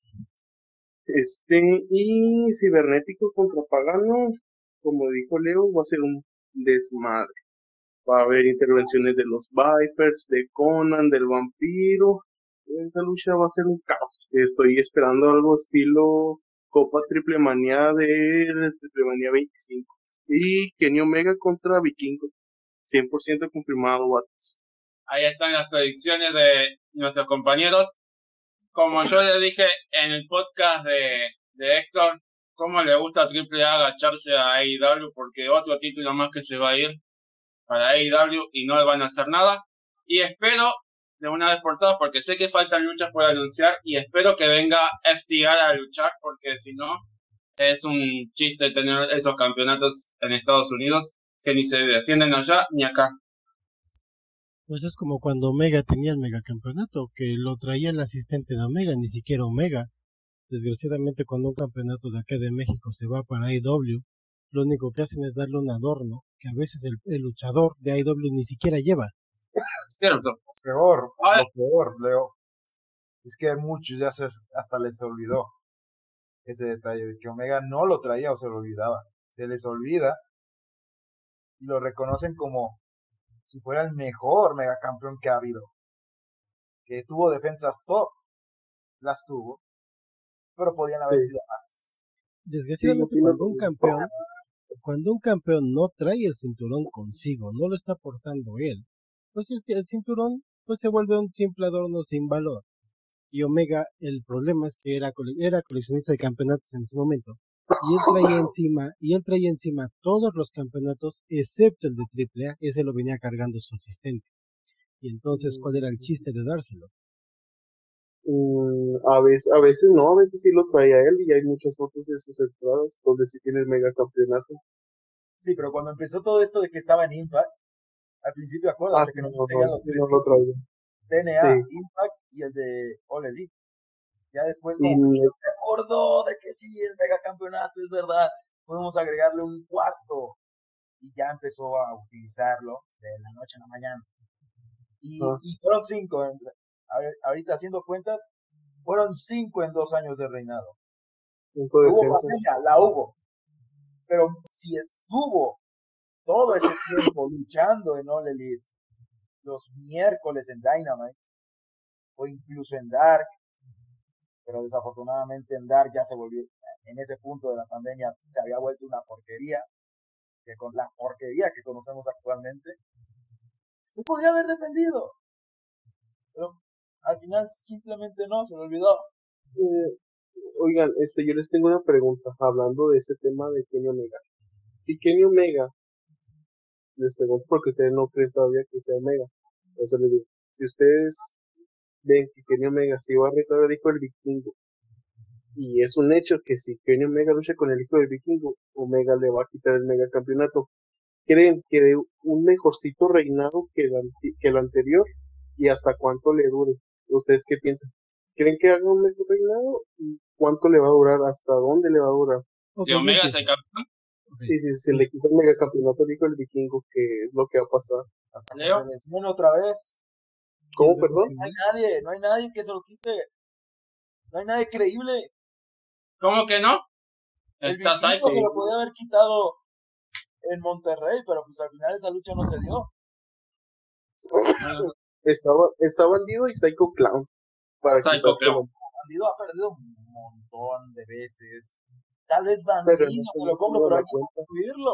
Este, y Cibernético contra Pagano, como dijo Leo, va a ser un desmadre. Va a haber intervenciones de los Vipers, de Conan, del vampiro. Esa lucha va a ser un caos. Estoy esperando algo estilo Copa Triple Manía de Triple Manía veinticinco. Y Kenny Omega contra Vikingo. cien por ciento confirmado, vatos. Ahí están las predicciones de nuestros compañeros. Como yo le dije en el podcast de, de Héctor, cómo le gusta a Triple A agacharse a A E W, porque otro título más que se va a ir para A E W y no le van a hacer nada. Y espero, de una vez por todas, porque sé que faltan luchas por anunciar, y espero que venga F T R a luchar, porque si no, es un chiste tener esos campeonatos en Estados Unidos que ni se defienden allá ni acá. Pues es como cuando Omega tenía el megacampeonato, que lo traía el asistente de Omega, ni siquiera Omega. Desgraciadamente, cuando un campeonato de acá de México se va para A E W, lo único que hacen es darle un adorno que a veces el, el luchador de A E W ni siquiera lleva. Es cierto. Peor, Ahora, lo peor, Leo, es que a muchos ya se, hasta les olvidó ese detalle de que Omega no lo traía o se lo olvidaba. Se les olvida y lo reconocen como si fuera el mejor megacampeón que ha habido. Que tuvo defensas top, las tuvo, pero podían haber Sí. sido más. Desgraciadamente, Sí, cuando un campeón, cuando un campeón no trae el cinturón consigo, no lo está portando él, pues el, el cinturón pues se vuelve un simple adorno sin valor. Y Omega, el problema es que era, cole- era coleccionista de campeonatos en ese momento. Y él traía encima, y él traía encima todos los campeonatos, excepto el de Triple A, ese lo venía cargando su asistente. Y entonces, ¿cuál era el chiste de dárselo? Mm, a veces, a veces no, a veces sí lo traía él, y hay muchas fotos de sus entradas donde sí tiene el megacampeonato. Sí, pero cuando empezó todo esto de que estaba en Impact, al principio Ah, acuérdate sí, que no, nomás tenían no, los sí, tres no lo títulos, traía. T N A, Sí. Impact y el de All Elite. Ya después Y como que se acordó de que sí, el megacampeonato es verdad, podemos agregarle un cuarto. Y ya empezó a utilizarlo de la noche a la mañana. Y, ah, y fueron cinco, en- a ver, ahorita haciendo cuentas, fueron cinco en dos años de reinado. cinco Que hubo defensas. pandemia, la hubo. Pero si estuvo todo ese tiempo luchando en All Elite, los miércoles en Dynamite, o incluso en Dark, pero desafortunadamente en Dark ya se volvió, en ese punto de la pandemia, se había vuelto una porquería, que con la porquería que conocemos actualmente, se podría haber defendido. Pero al final simplemente no, se lo olvidó. Eh, oigan, este, yo les tengo una pregunta, hablando de ese tema de Kenny Omega. Si Kenny Omega, les pregunto porque ustedes no creen todavía que sea Omega, por eso les digo, si ustedes ven que Kenny Omega se iba a retar al hijo del Vikingo, y es un hecho que si Kenny Omega lucha con el hijo del Vikingo, Omega le va a quitar el megacampeonato, ¿creen que de un mejorcito reinado que el, anti- que el anterior? ¿Y hasta cuánto le dure? ¿Ustedes qué piensan? ¿Creen que haga un mejor reinado? ¿Y cuánto le va a durar? ¿Hasta dónde le va a durar? Ok, si yo Omega es el empiezo. campeón, Ok. Y si se le quita el megacampeonato al hijo del Vikingo, ¿qué es lo que va a pasar? Hasta que Leo, se lesione otra vez. ¿Cómo, ¿Quién perdón? No hay nadie, no hay nadie que se lo quite. No hay nadie creíble. ¿cómo que no? El Está Vikingo Psycho. se lo podía haber quitado en Monterrey, pero pues al final esa lucha no se dio. Bueno, Estaba, está Bandido y Psycho Clown para Psycho quitárselo. Clown. Bandido ha perdido un montón de veces. Tal vez Pero Bandido no te se lo me compro, da pero la hay que cuenta. construirlo.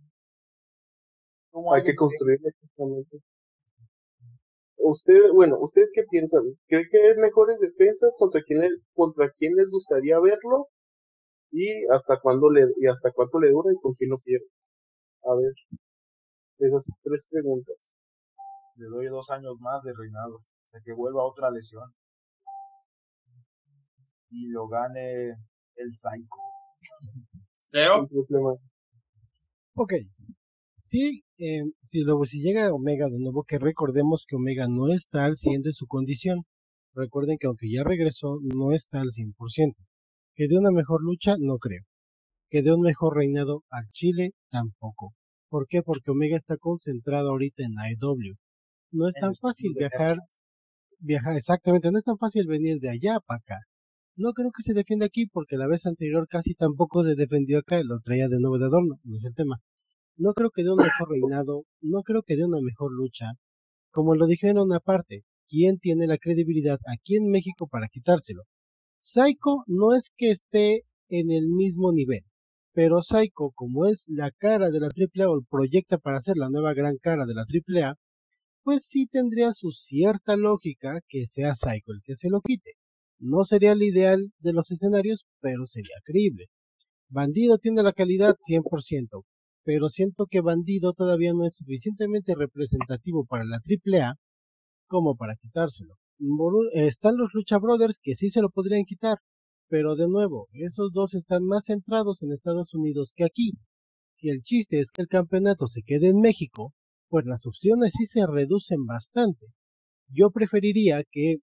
Como Hay alguien que construirlo justamente. Usted, bueno, ¿ustedes qué piensan? ¿Cree que hay mejores defensas? ¿Contra quién, le- contra quién les gustaría verlo? ¿Y hasta cuándo le, y hasta cuánto le dura y con quién lo pierde? A ver, esas tres preguntas. le doy dos años más de reinado, hasta que vuelva otra lesión y lo gane el Psycho. Leo, Un problema. Ok, sí, eh, si luego si llega Omega de nuevo, que recordemos que Omega no está al cien de su condición. Recuerden que aunque ya regresó, no está al cien por ciento. Que de una mejor lucha, no creo. Que de un mejor reinado al Chile, tampoco. ¿Por qué? Porque Omega está concentrado ahorita en A E W. No es En tan los títulos fácil de viajar, tercia. viajar exactamente, no es tan fácil venir de allá para acá. No creo que se defienda aquí porque la vez anterior casi tampoco se defendió acá, lo traía de nuevo de adorno, no es el tema. No creo que dé un mejor reinado, no creo que dé una mejor lucha. Como lo dije en una parte, ¿quién tiene la credibilidad aquí en México para quitárselo? Psycho no es que esté en el mismo nivel, pero Psycho, como es la cara de la Triple A o proyecta para ser la nueva gran cara de la Triple A, pues sí tendría su cierta lógica que sea Psycho el que se lo quite. No sería el ideal de los escenarios, pero sería creíble. Bandido tiene la calidad cien por ciento, pero siento que Bandido todavía no es suficientemente representativo para la Triple A como para quitárselo. Bolu- Están los Lucha Brothers que sí se lo podrían quitar, pero de nuevo, esos dos están más centrados en Estados Unidos que aquí. Si el chiste es que el campeonato se quede en México, pues las opciones sí se reducen bastante. Yo preferiría que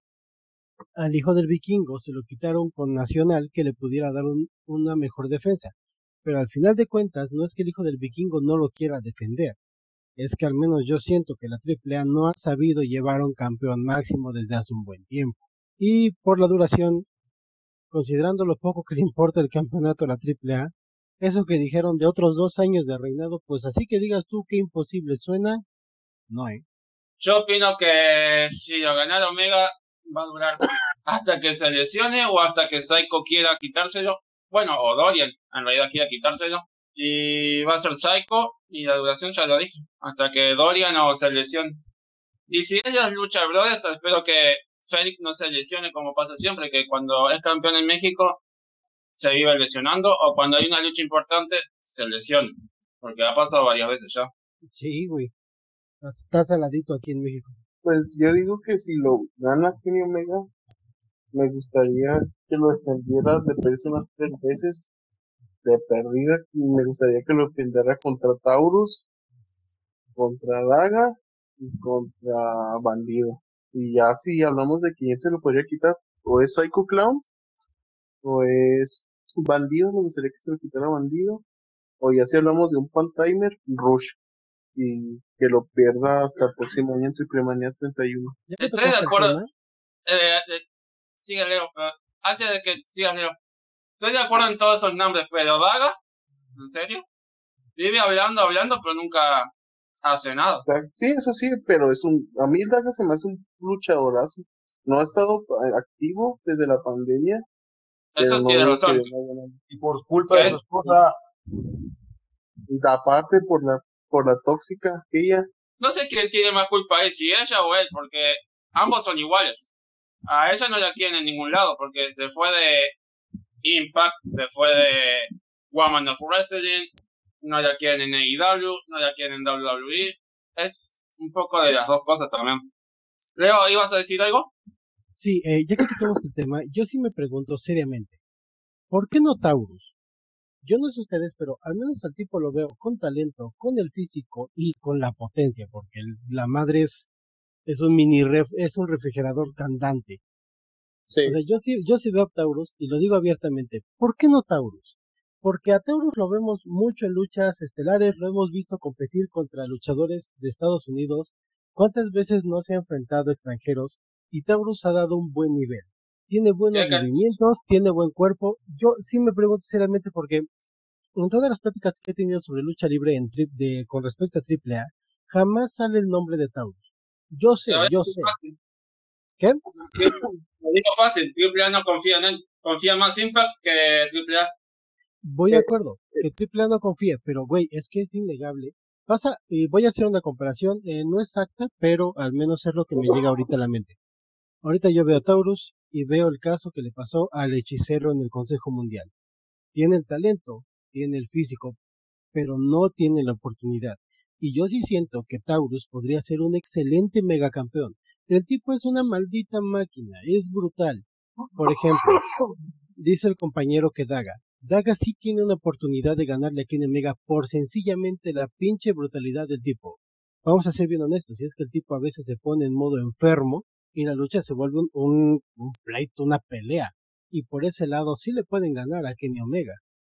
al hijo del vikingo se lo quitaron con Nacional que le pudiera dar un- una mejor defensa. Pero al final de cuentas no es que el hijo del vikingo no lo quiera defender, es que al menos yo siento que la Triple A no ha sabido llevar a un campeón máximo desde hace un buen tiempo. Y por la duración, considerando lo poco que le importa el campeonato a la Triple A, eso que dijeron de otros dos años de reinado, pues así que digas tú que imposible suena, no hay. yo opino que si lo ganara Omega va a durar hasta que se lesione o hasta que Psycho quiera quitárselo. Bueno, o Dorian en realidad quiera quitárselo. Y va a ser Psycho y la duración ya lo dije, hasta que Dorian o se lesione. Y si ellos luchan brothers, espero que Félix no se lesione como pasa siempre, que cuando es campeón en México se vive lesionando o cuando hay una lucha importante se lesiona. Porque ha pasado varias veces ya. Sí, güey, está saladito aquí en México. Pues yo digo que si lo gana Kenny Omega, me gustaría que lo defendiera de perderse unas tres veces de perdida. Y me gustaría que lo defendiera contra Taurus, contra Daga y contra Bandido. Y ya si hablamos de quién se lo podría quitar, o es Psycho Clown, o es Bandido, me gustaría que se lo quitara Bandido, o ya si hablamos de un part-timer, Rush, y que lo pierda hasta el próximo año en Triple Manía treinta y uno. Ya que Estoy de tocaste el acuerdo. tema, Eh, eh, sigue Leo, pero antes de que sigas Leo, estoy de acuerdo en todos esos nombres, pero Daga, ¿en serio? Vive hablando, hablando, pero nunca hace nada. O sea, sí, eso sí, pero es un, a mí Daga se me hace un luchadorazo. No ha estado eh, activo desde la pandemia, pero Eso no tiene veo que razón. venga ganando. Y por culpa Que de su es, esposa, Y aparte por la, por la tóxica que ella, no sé quién tiene más culpa ahí, si ella o él, porque ambos son iguales. A ella no la quieren en ningún lado, porque se fue de Impact, se fue de Woman of Wrestling, no la quieren en A E W, no la quieren en W W E. Es un poco de las dos cosas también. Leo, ¿ibas a decir algo? sí, eh, ya que tocamos el tema, yo sí me pregunto seriamente, ¿por qué no Taurus? Yo no sé ustedes, pero al menos al tipo lo veo con talento, con el físico y con la potencia, porque el- la madre es, es un mini ref, es un refrigerador candante. sí, O sea, yo sí, yo sí veo a Taurus y lo digo abiertamente. ¿Por qué no Taurus? Porque a Taurus lo vemos mucho en luchas estelares, lo hemos visto competir contra luchadores de Estados Unidos. ¿Cuántas veces no se ha enfrentado a extranjeros? Y Taurus ha dado un buen nivel. Tiene buenos Ya que- movimientos, tiene buen cuerpo. Yo sí me pregunto seriamente porque en todas las pláticas que he tenido sobre lucha libre en tri- de, con respecto a Triple A, jamás sale el nombre de Taurus. Yo sé, Lo yo digo sé. fácil, ¿Qué? lo digo fácil, Triple A no confía en él, confía más Impact que Triple A. Voy de Eh, acuerdo, que Triple A no confía, pero güey, es que es innegable. Pasa, y voy a hacer una comparación, eh, no exacta, pero al menos es lo que me llega ahorita a la mente. Ahorita yo veo a Taurus y veo el caso que le pasó al hechicero en el Consejo Mundial. Tiene el talento, tiene el físico, pero no tiene la oportunidad. Y yo sí siento que Taurus podría ser un excelente megacampeón. El tipo es una maldita máquina, es brutal. Por ejemplo, dice el compañero que Daga. Daga sí tiene una oportunidad de ganarle a Kenny Omega por sencillamente la pinche brutalidad del tipo. Vamos a ser bien honestos, si es que el tipo a veces se pone en modo enfermo y la lucha se vuelve un, un, un pleito, una pelea. Y por ese lado sí le pueden ganar a Kenny Omega.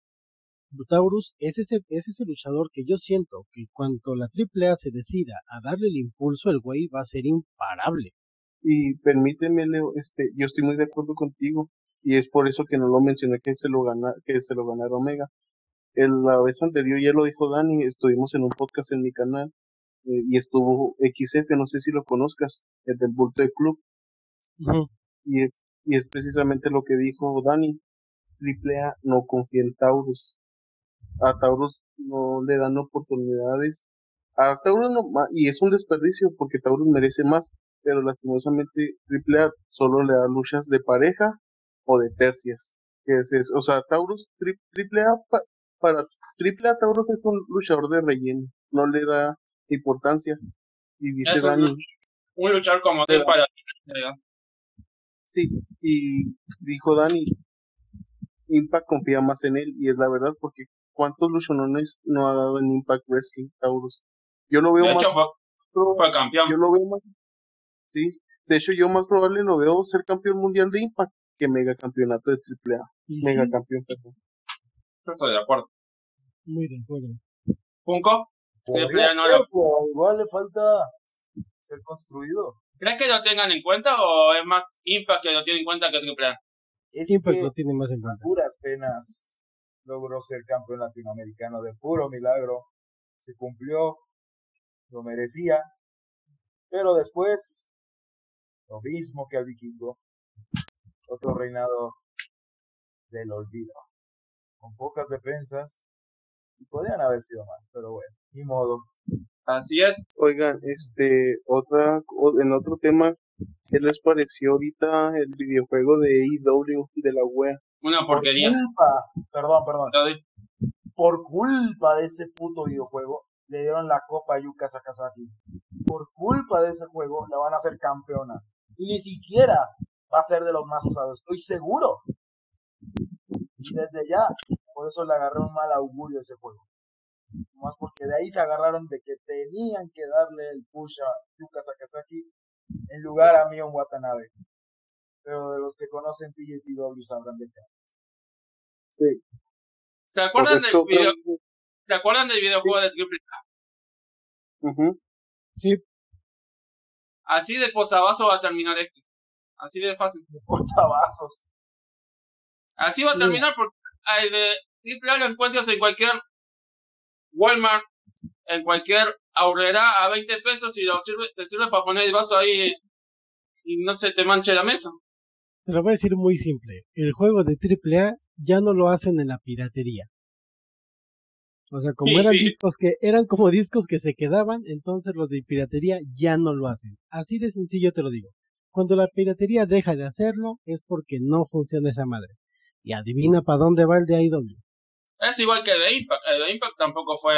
Taurus es ese, es ese luchador que yo siento que cuando la Triple A se decida a darle el impulso, el güey va a ser imparable. Y permíteme, Leo, este, yo estoy muy de acuerdo contigo, y es por eso que no lo mencioné que se lo gana, que se lo ganara Omega. El, la vez anterior ya lo dijo Dani, estuvimos en un podcast en mi canal, eh, y estuvo X F, no sé si lo conozcas, el del Bulto de Club, Uh-huh. y es, y es precisamente lo que dijo Dani. Triple A no confía en Taurus. A Taurus no le dan oportunidades. A Taurus no, y es un desperdicio porque Taurus merece más, pero lastimosamente Triple A solo le da luchas de pareja o de tercias. Que es, es, o sea, Taurus, tri, Triple A, pa, para Triple A Taurus es un luchador de relleno, no le da importancia. Y dice Es un, Dani, un luchador como él para ¿verdad? Sí, y dijo Dani, Impact confía más en él, y es la verdad, porque ¿cuántos luchonones no ha dado en Impact Wrestling Taurus? Yo lo veo De más hecho, fue, pro- fue campeón. yo lo veo más, sí, de hecho yo más probable lo veo ser campeón mundial de Impact que mega campeonato de Triple A, Y mega sí, campeón, perdón. Yo estoy de acuerdo. muy de acuerdo. Funko, Podría Triple A ser, no lo. pero igual le falta ser construido. ¿Crees que lo tengan en cuenta o es más Impact que lo tiene en cuenta que Triple A? Es Impact que lo tiene más en a cuenta. duras penas logró ser campeón latinoamericano de puro milagro. Se cumplió, lo merecía. Pero después, lo mismo que al vikingo, otro reinado del olvido. Con pocas defensas, y podrían haber sido más, pero bueno, ni modo. Así es. Oigan, este, otra, o- en otro tema, ¿qué les pareció ahorita el videojuego de A E W de la W E A? Una Por porquería. culpa, perdón, perdón, Lo di- por culpa de ese puto videojuego, le dieron la copa a Yuka Sakazaki. Por culpa de ese juego, la van a hacer campeona. Y ni siquiera va a ser de los más usados, estoy seguro. Y desde ya, por eso le agarré un mal augurio a ese juego. Más porque de ahí se agarraron de que tenían que darle el push a Yuka Sakazaki en lugar a Mion Watanabe. Pero de los que conocen T J P W sabrán de qué. Sí, ¿Se acuerdan, pues es del que otra video, vez- ¿Se acuerdan del videojuego de Triple A? ujú. Sí, Así de posavasos va a terminar este. Así de fácil. Portavasos. Así va a Mira. terminar porque hay de Triple A lo encuentras en cualquier Walmart, en cualquier Aurrera a veinte pesos y lo sirve, te sirve para poner el vaso ahí y no se te manche la mesa. te lo voy a decir muy simple. El juego de Triple A ya no lo hacen en la piratería. O sea, como Sí, eran sí. discos que eran como discos que se quedaban, entonces los de piratería ya no lo hacen. Así de sencillo te lo digo. Cuando la piratería deja de hacerlo es porque no funciona esa madre. Y adivina para dónde va el de A E W. Es igual que el de Impact. El de Impact tampoco fue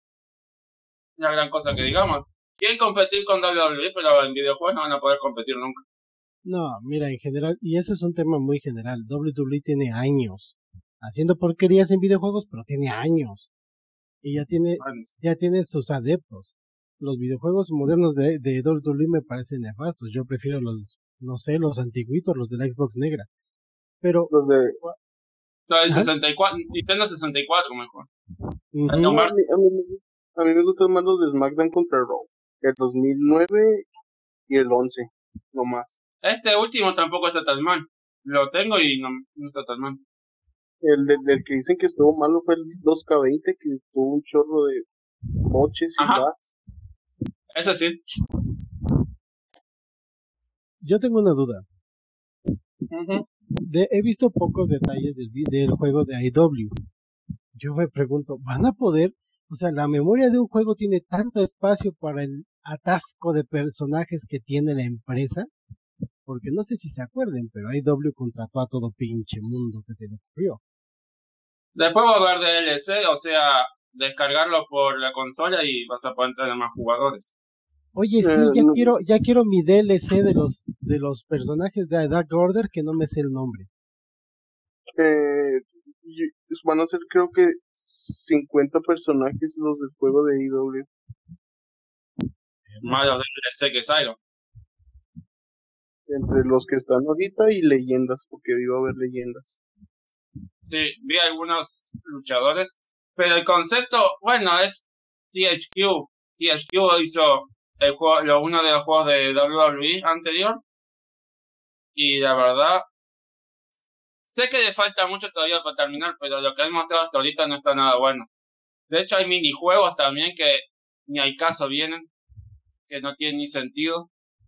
la gran cosa que digamos. Quieren competir con W W E, pero en videojuegos no van a poder competir nunca. No, mira, en general, y eso es un tema muy general. W W E tiene años haciendo porquerías en videojuegos, pero tiene años. Y ya tiene, ya tiene sus adeptos. Los videojuegos modernos de, de W W E me parecen nefastos. Yo prefiero los, no sé, los antiguitos, los de la Xbox negra. Pero, Los de, Lo del Ajá. sesenta y cuatro, Nintendo sesenta y cuatro mejor. ujú, No, no, a, Mars. mí, a, mí, a mí me gustan más los de SmackDown contra Raw, el dos mil nueve y el once, no más. Este último tampoco está tan mal. Lo tengo y no, no está tan mal. El del, del que dicen que estuvo malo fue el dos K veinte, que tuvo un chorro de moches y Ajá. lag. Ese sí. yo tengo una duda. Ujú. De, he visto pocos detalles del, vi- del juego de A E W. yo me pregunto, ¿van a poder? O sea, la memoria de un juego tiene tanto espacio para el atasco de personajes que tiene la empresa, porque no sé si se acuerden, pero I W contrató a todo pinche mundo que se le ocurrió. Después va a haber D L C, o sea, descargarlo por la consola y vas a poder tener más jugadores. Oye, sí, Eh, ya no, quiero, ya quiero mi D L C de los, de los personajes de Dark Order que no me sé el nombre. eh, y- van a ser creo que cincuenta personajes los del juego de I W. Más los D L C que salgan. Entre los que están ahorita y leyendas, porque iba a haber leyendas. Sí, vi algunos luchadores, pero el concepto, bueno, es T H Q. T H Q hizo el juego, lo, uno de los juegos de W W E anterior, y la verdad, sé que le falta mucho todavía para terminar, pero lo que han mostrado hasta ahorita no está nada bueno. De hecho, hay minijuegos también que ni al caso vienen, que no tienen ni sentido.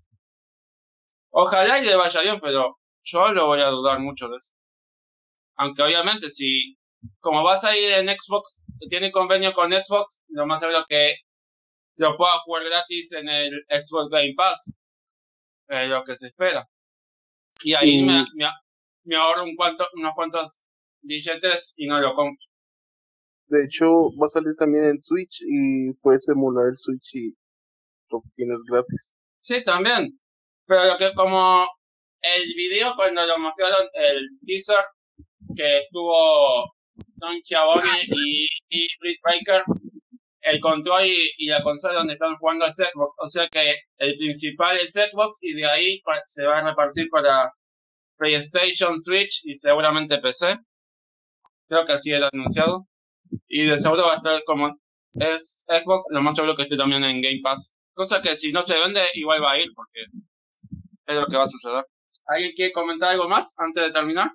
Ojalá y le vaya bien, pero yo lo voy a dudar mucho de eso. Aunque obviamente si, como vas a ir en Xbox, tiene convenio con Xbox, lo más seguro que lo pueda jugar gratis en el Xbox Game Pass, es lo que se espera. Y ahí me, Y me, me ahorro un cuanto, unos cuantos billetes y no lo compro. de hecho va a salir también en Switch y puedes emular el Switch y lo tienes gratis. Sí, también. Pero lo que como el video cuando lo mostraron, el teaser que estuvo Don Schiavone y, y Britt Baker, el control y, y la consola donde están jugando es Xbox. O sea que el principal es Xbox y de ahí pa- se va a repartir para PlayStation, Switch y seguramente P C. Creo que así era anunciado. Y de seguro va a estar como es Xbox, lo más seguro que esté también en Game Pass. Cosa que si no se vende, igual va a ir porque es lo que va a suceder. ¿Alguien quiere comentar algo más antes de terminar?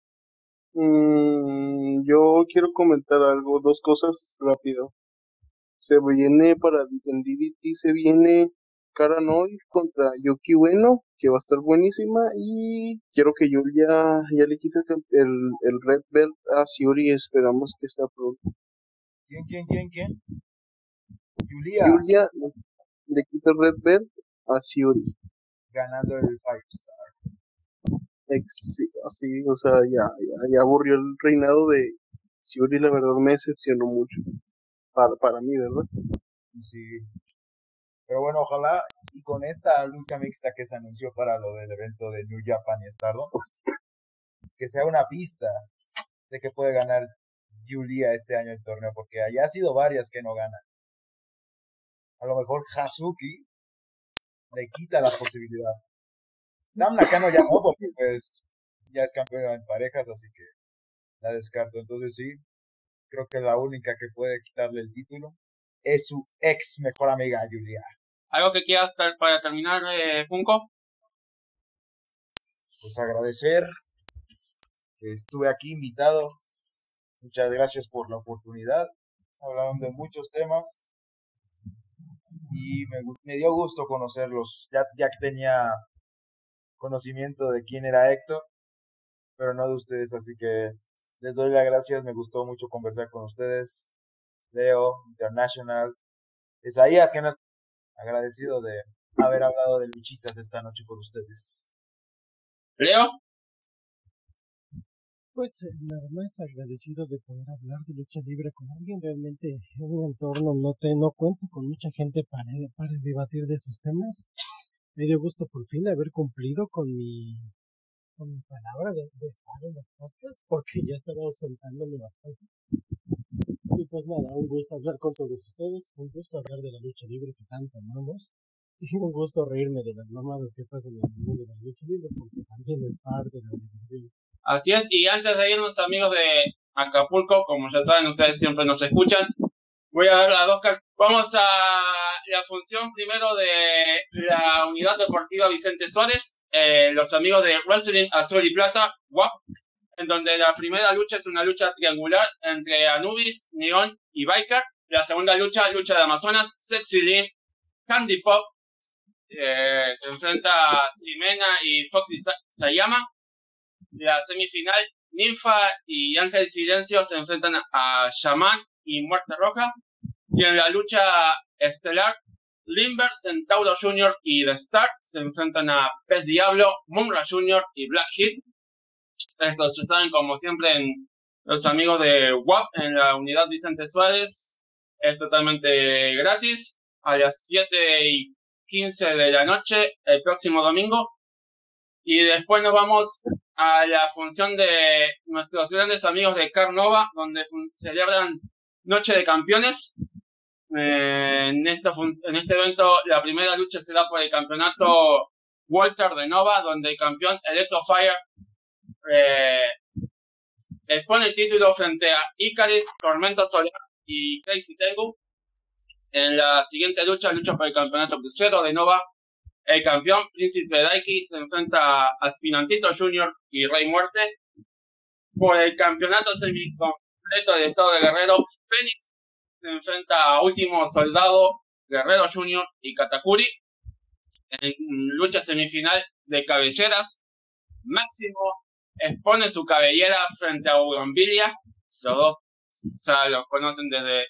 Mm, yo quiero comentar algo, dos cosas rápido. Se viene para en D D T se viene Cara Noir contra Yuki Ueno, que va a estar buenísima, y quiero que Julia ya le quite el, cam- el, el Red Belt a Shiori, esperamos que sea pronto. ¿Quién, quién, quién, quién? Julia Julia le, le quita el Red Belt a Shiori. ganando el Five Star. Ex- sí, así, o sea, ya, ya, ya aburrió el reinado de Shiori, la verdad me decepcionó mucho, para, para mí, ¿verdad? Sí. Pero bueno, ojalá y con esta lucha mixta que se anunció para lo del evento de New Japan y Stardom, que sea una pista de que puede ganar Julia este año el torneo, porque allá ha sido varias que no ganan. A lo mejor Hazuki le quita la posibilidad. Tam Nakano ya no, porque pues ya es campeona en parejas, así que la descarto. Entonces sí, creo que la única que puede quitarle el título es su ex mejor amiga Julia. ¿Algo que quieras ter- para terminar, eh, Funko? Pues agradecer que estuve aquí invitado. Muchas gracias por la oportunidad. Hablaron de muchos temas y me, gu- me dio gusto conocerlos. Ya, ya que tenía conocimiento de quién era Héctor, pero no de ustedes, así que les doy las gracias. Me gustó mucho conversar con ustedes. Leo, International, Isaías, que nos agradecido de haber hablado de luchitas esta noche con ustedes. Leo, Pues eh, nada más agradecido de poder hablar de lucha libre con alguien. Realmente en mi entorno no te no cuento con mucha gente para, para debatir de esos temas. Me dio gusto por fin haber cumplido con mi, con mi palabra de, de estar en los podcasts, porque ya estaba ausentándome bastante. Y pues nada, un gusto hablar con todos ustedes, un gusto hablar de la lucha libre que tanto amamos, y un gusto reírme de las mamadas que pasan en el mundo de la lucha libre, porque también es parte de la diversión. así es. Y antes de irnos, amigos de Acapulco, como ya saben, ustedes siempre nos escuchan. Voy a dar las dos cartas. Vamos a la función primero de la Unidad Deportiva Vicente Suárez, eh, los amigos de Wrestling Azul y Plata, W A P, en donde la primera lucha es una lucha triangular entre Anubis, Neon y Biker. La segunda lucha, lucha de Amazonas, Sexy Lynn, Candy Pop, eh, se enfrenta a Ximena y Foxy Sa- Sayama. La semifinal, Ninfa y Ángel Silencio se enfrentan a Shaman y Muerte Roja. Y en la lucha estelar, Limber, Centauro junior y The Star se enfrentan a Pez Diablo, Munra junior y Black Hit. Estos ya saben, como siempre, en los amigos de W A P en la unidad Vicente Suárez. Es totalmente gratis, a las siete y quince de la noche el próximo domingo. Y después nos vamos a la función de nuestros grandes amigos de Carnova, donde celebran Noche de Campeones. Eh, en, esta en este evento la primera lucha será por el campeonato Walter de Nova, donde el campeón Electrofire eh, expone el título frente a Icaris, Tormento Solar y Crazy Tengu. En la siguiente lucha, lucha por el campeonato crucero de Nova, el campeón Príncipe Daiki se enfrenta a Spinantito junior y Rey Muerte. Por el campeonato semicompleto del estado de Guerrero, Fénix se enfrenta a Último Soldado, Guerrero junior y Katakuri. En lucha semifinal de cabelleras, Máximo expone su cabellera frente a Ugambilia. Los dos ya los conocen desde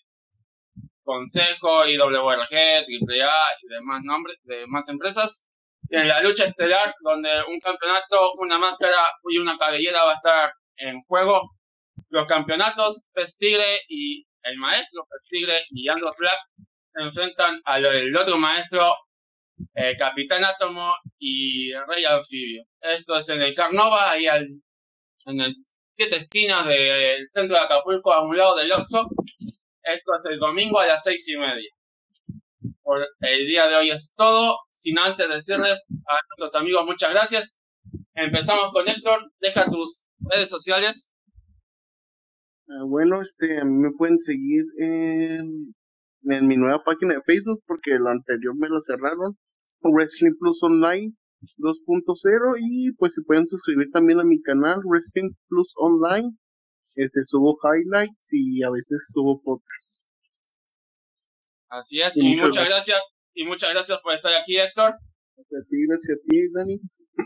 Consejo, I W R G, triple A y demás nombres, de más empresas. Y en la lucha estelar, donde un campeonato, una máscara y una cabellera va a estar en juego, los campeonatos Pez Tigre y el maestro Pez Tigre y Andro Flax se enfrentan al otro maestro, eh, Capitán Átomo y Rey Anfibio. Esto es en el Carnova, ahí al, en las siete esquinas del centro de Acapulco, a un lado del Oxxo. Esto es el domingo a las seis y media. Por el día de hoy es todo. Sin antes decirles a nuestros amigos muchas gracias. Empezamos con Héctor. Deja tus redes sociales. Uh, bueno, este, a mí me pueden seguir en, en mi nueva página de Facebook, porque la anterior me la cerraron, Wrestling Plus Online dos punto cero, y pues se pueden suscribir también a mi canal Wrestling Plus Online. Este, subo highlights y a veces subo podcasts. Así es, y, y muchas, muchas gracias. gracias y muchas gracias por estar aquí, Héctor. Gracias a ti, gracias a ti, Dani.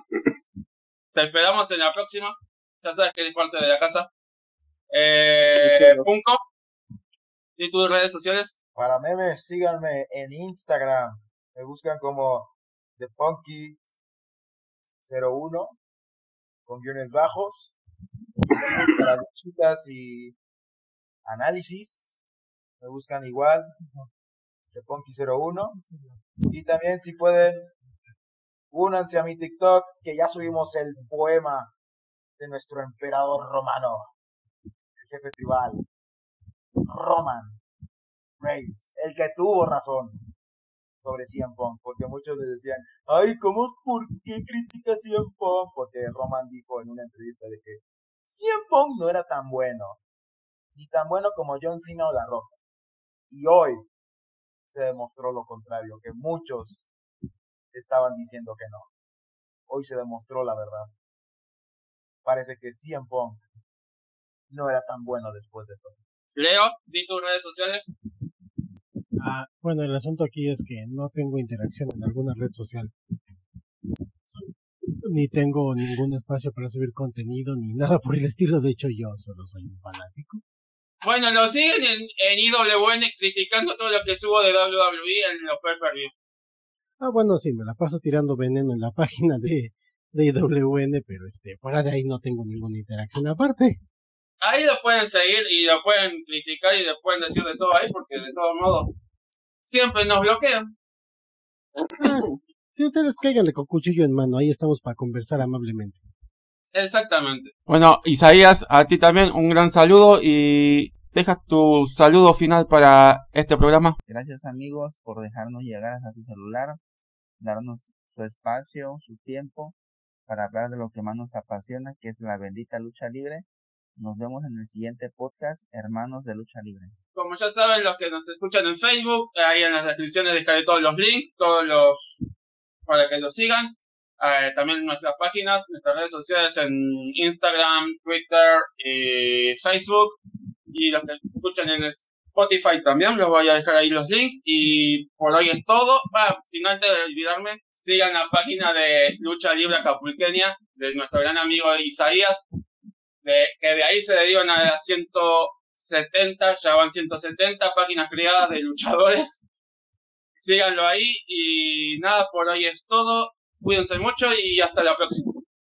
Te esperamos en la próxima. Ya sabes que eres parte de la casa. Eh, Punko, ¿y tus redes sociales? Para memes, síganme en Instagram. Me buscan como ThePunky cero uno con guiones bajos. Para luchitas y análisis me buscan igual, ThePunky cero uno. Y también, si pueden, únanse a mi TikTok, que ya subimos el poema de nuestro emperador romano, el jefe tribal, Roman Reigns, el que tuvo razón sobre C M Punk, porque muchos le decían, ay, ¿cómo, por qué critica C M Punk? Porque Roman dijo en una entrevista de que C M Punk no era tan bueno, ni tan bueno como John Cena o La Roca. Y hoy se demostró lo contrario, que muchos estaban diciendo que no. Hoy se demostró la verdad. Parece que C M Punk no era tan bueno después de todo. Leo, di tus redes sociales. Ah, bueno, el asunto aquí es que no tengo interacción en alguna red social. Ni tengo ningún espacio para subir contenido, ni nada por el estilo. De hecho, yo solo soy un fanático. Bueno, lo siguen en, en I W N criticando todo lo que subo de W W E en los pay-per-view. Ah, bueno, sí, me la paso tirando veneno en la página de, de I W N, pero este, fuera de ahí no tengo ninguna interacción aparte. Ahí lo pueden seguir y lo pueden criticar y le pueden decir de todo ahí, porque de todo modo siempre nos bloquean. Ah, si ustedes cáiganle con cuchillo en mano, ahí estamos para conversar amablemente. Exactamente. Bueno, Isaías, a ti también un gran saludo y deja tu saludo final para este programa. Gracias, amigos, por dejarnos llegar hasta su celular, darnos su espacio, su tiempo para hablar de lo que más nos apasiona, que es la bendita lucha libre. Nos vemos en el siguiente podcast, Hermanos de Lucha Libre. Como ya saben, los que nos escuchan en Facebook, ahí en las descripciones dejaré todos los links, todos los para que los sigan. Eh, también nuestras páginas, nuestras redes sociales en Instagram, Twitter y Facebook. Y los que escuchan en Spotify también, los voy a dejar ahí los links. Y por hoy es todo. Ah, sin antes de olvidarme, sigan la página de Lucha Libre Acapulqueña de nuestro gran amigo Isaías. de, que de ahí se derivan a las ciento setenta, ya van ciento setenta páginas creadas de luchadores. Síganlo ahí y nada, por hoy es todo. Cuídense mucho y hasta la próxima.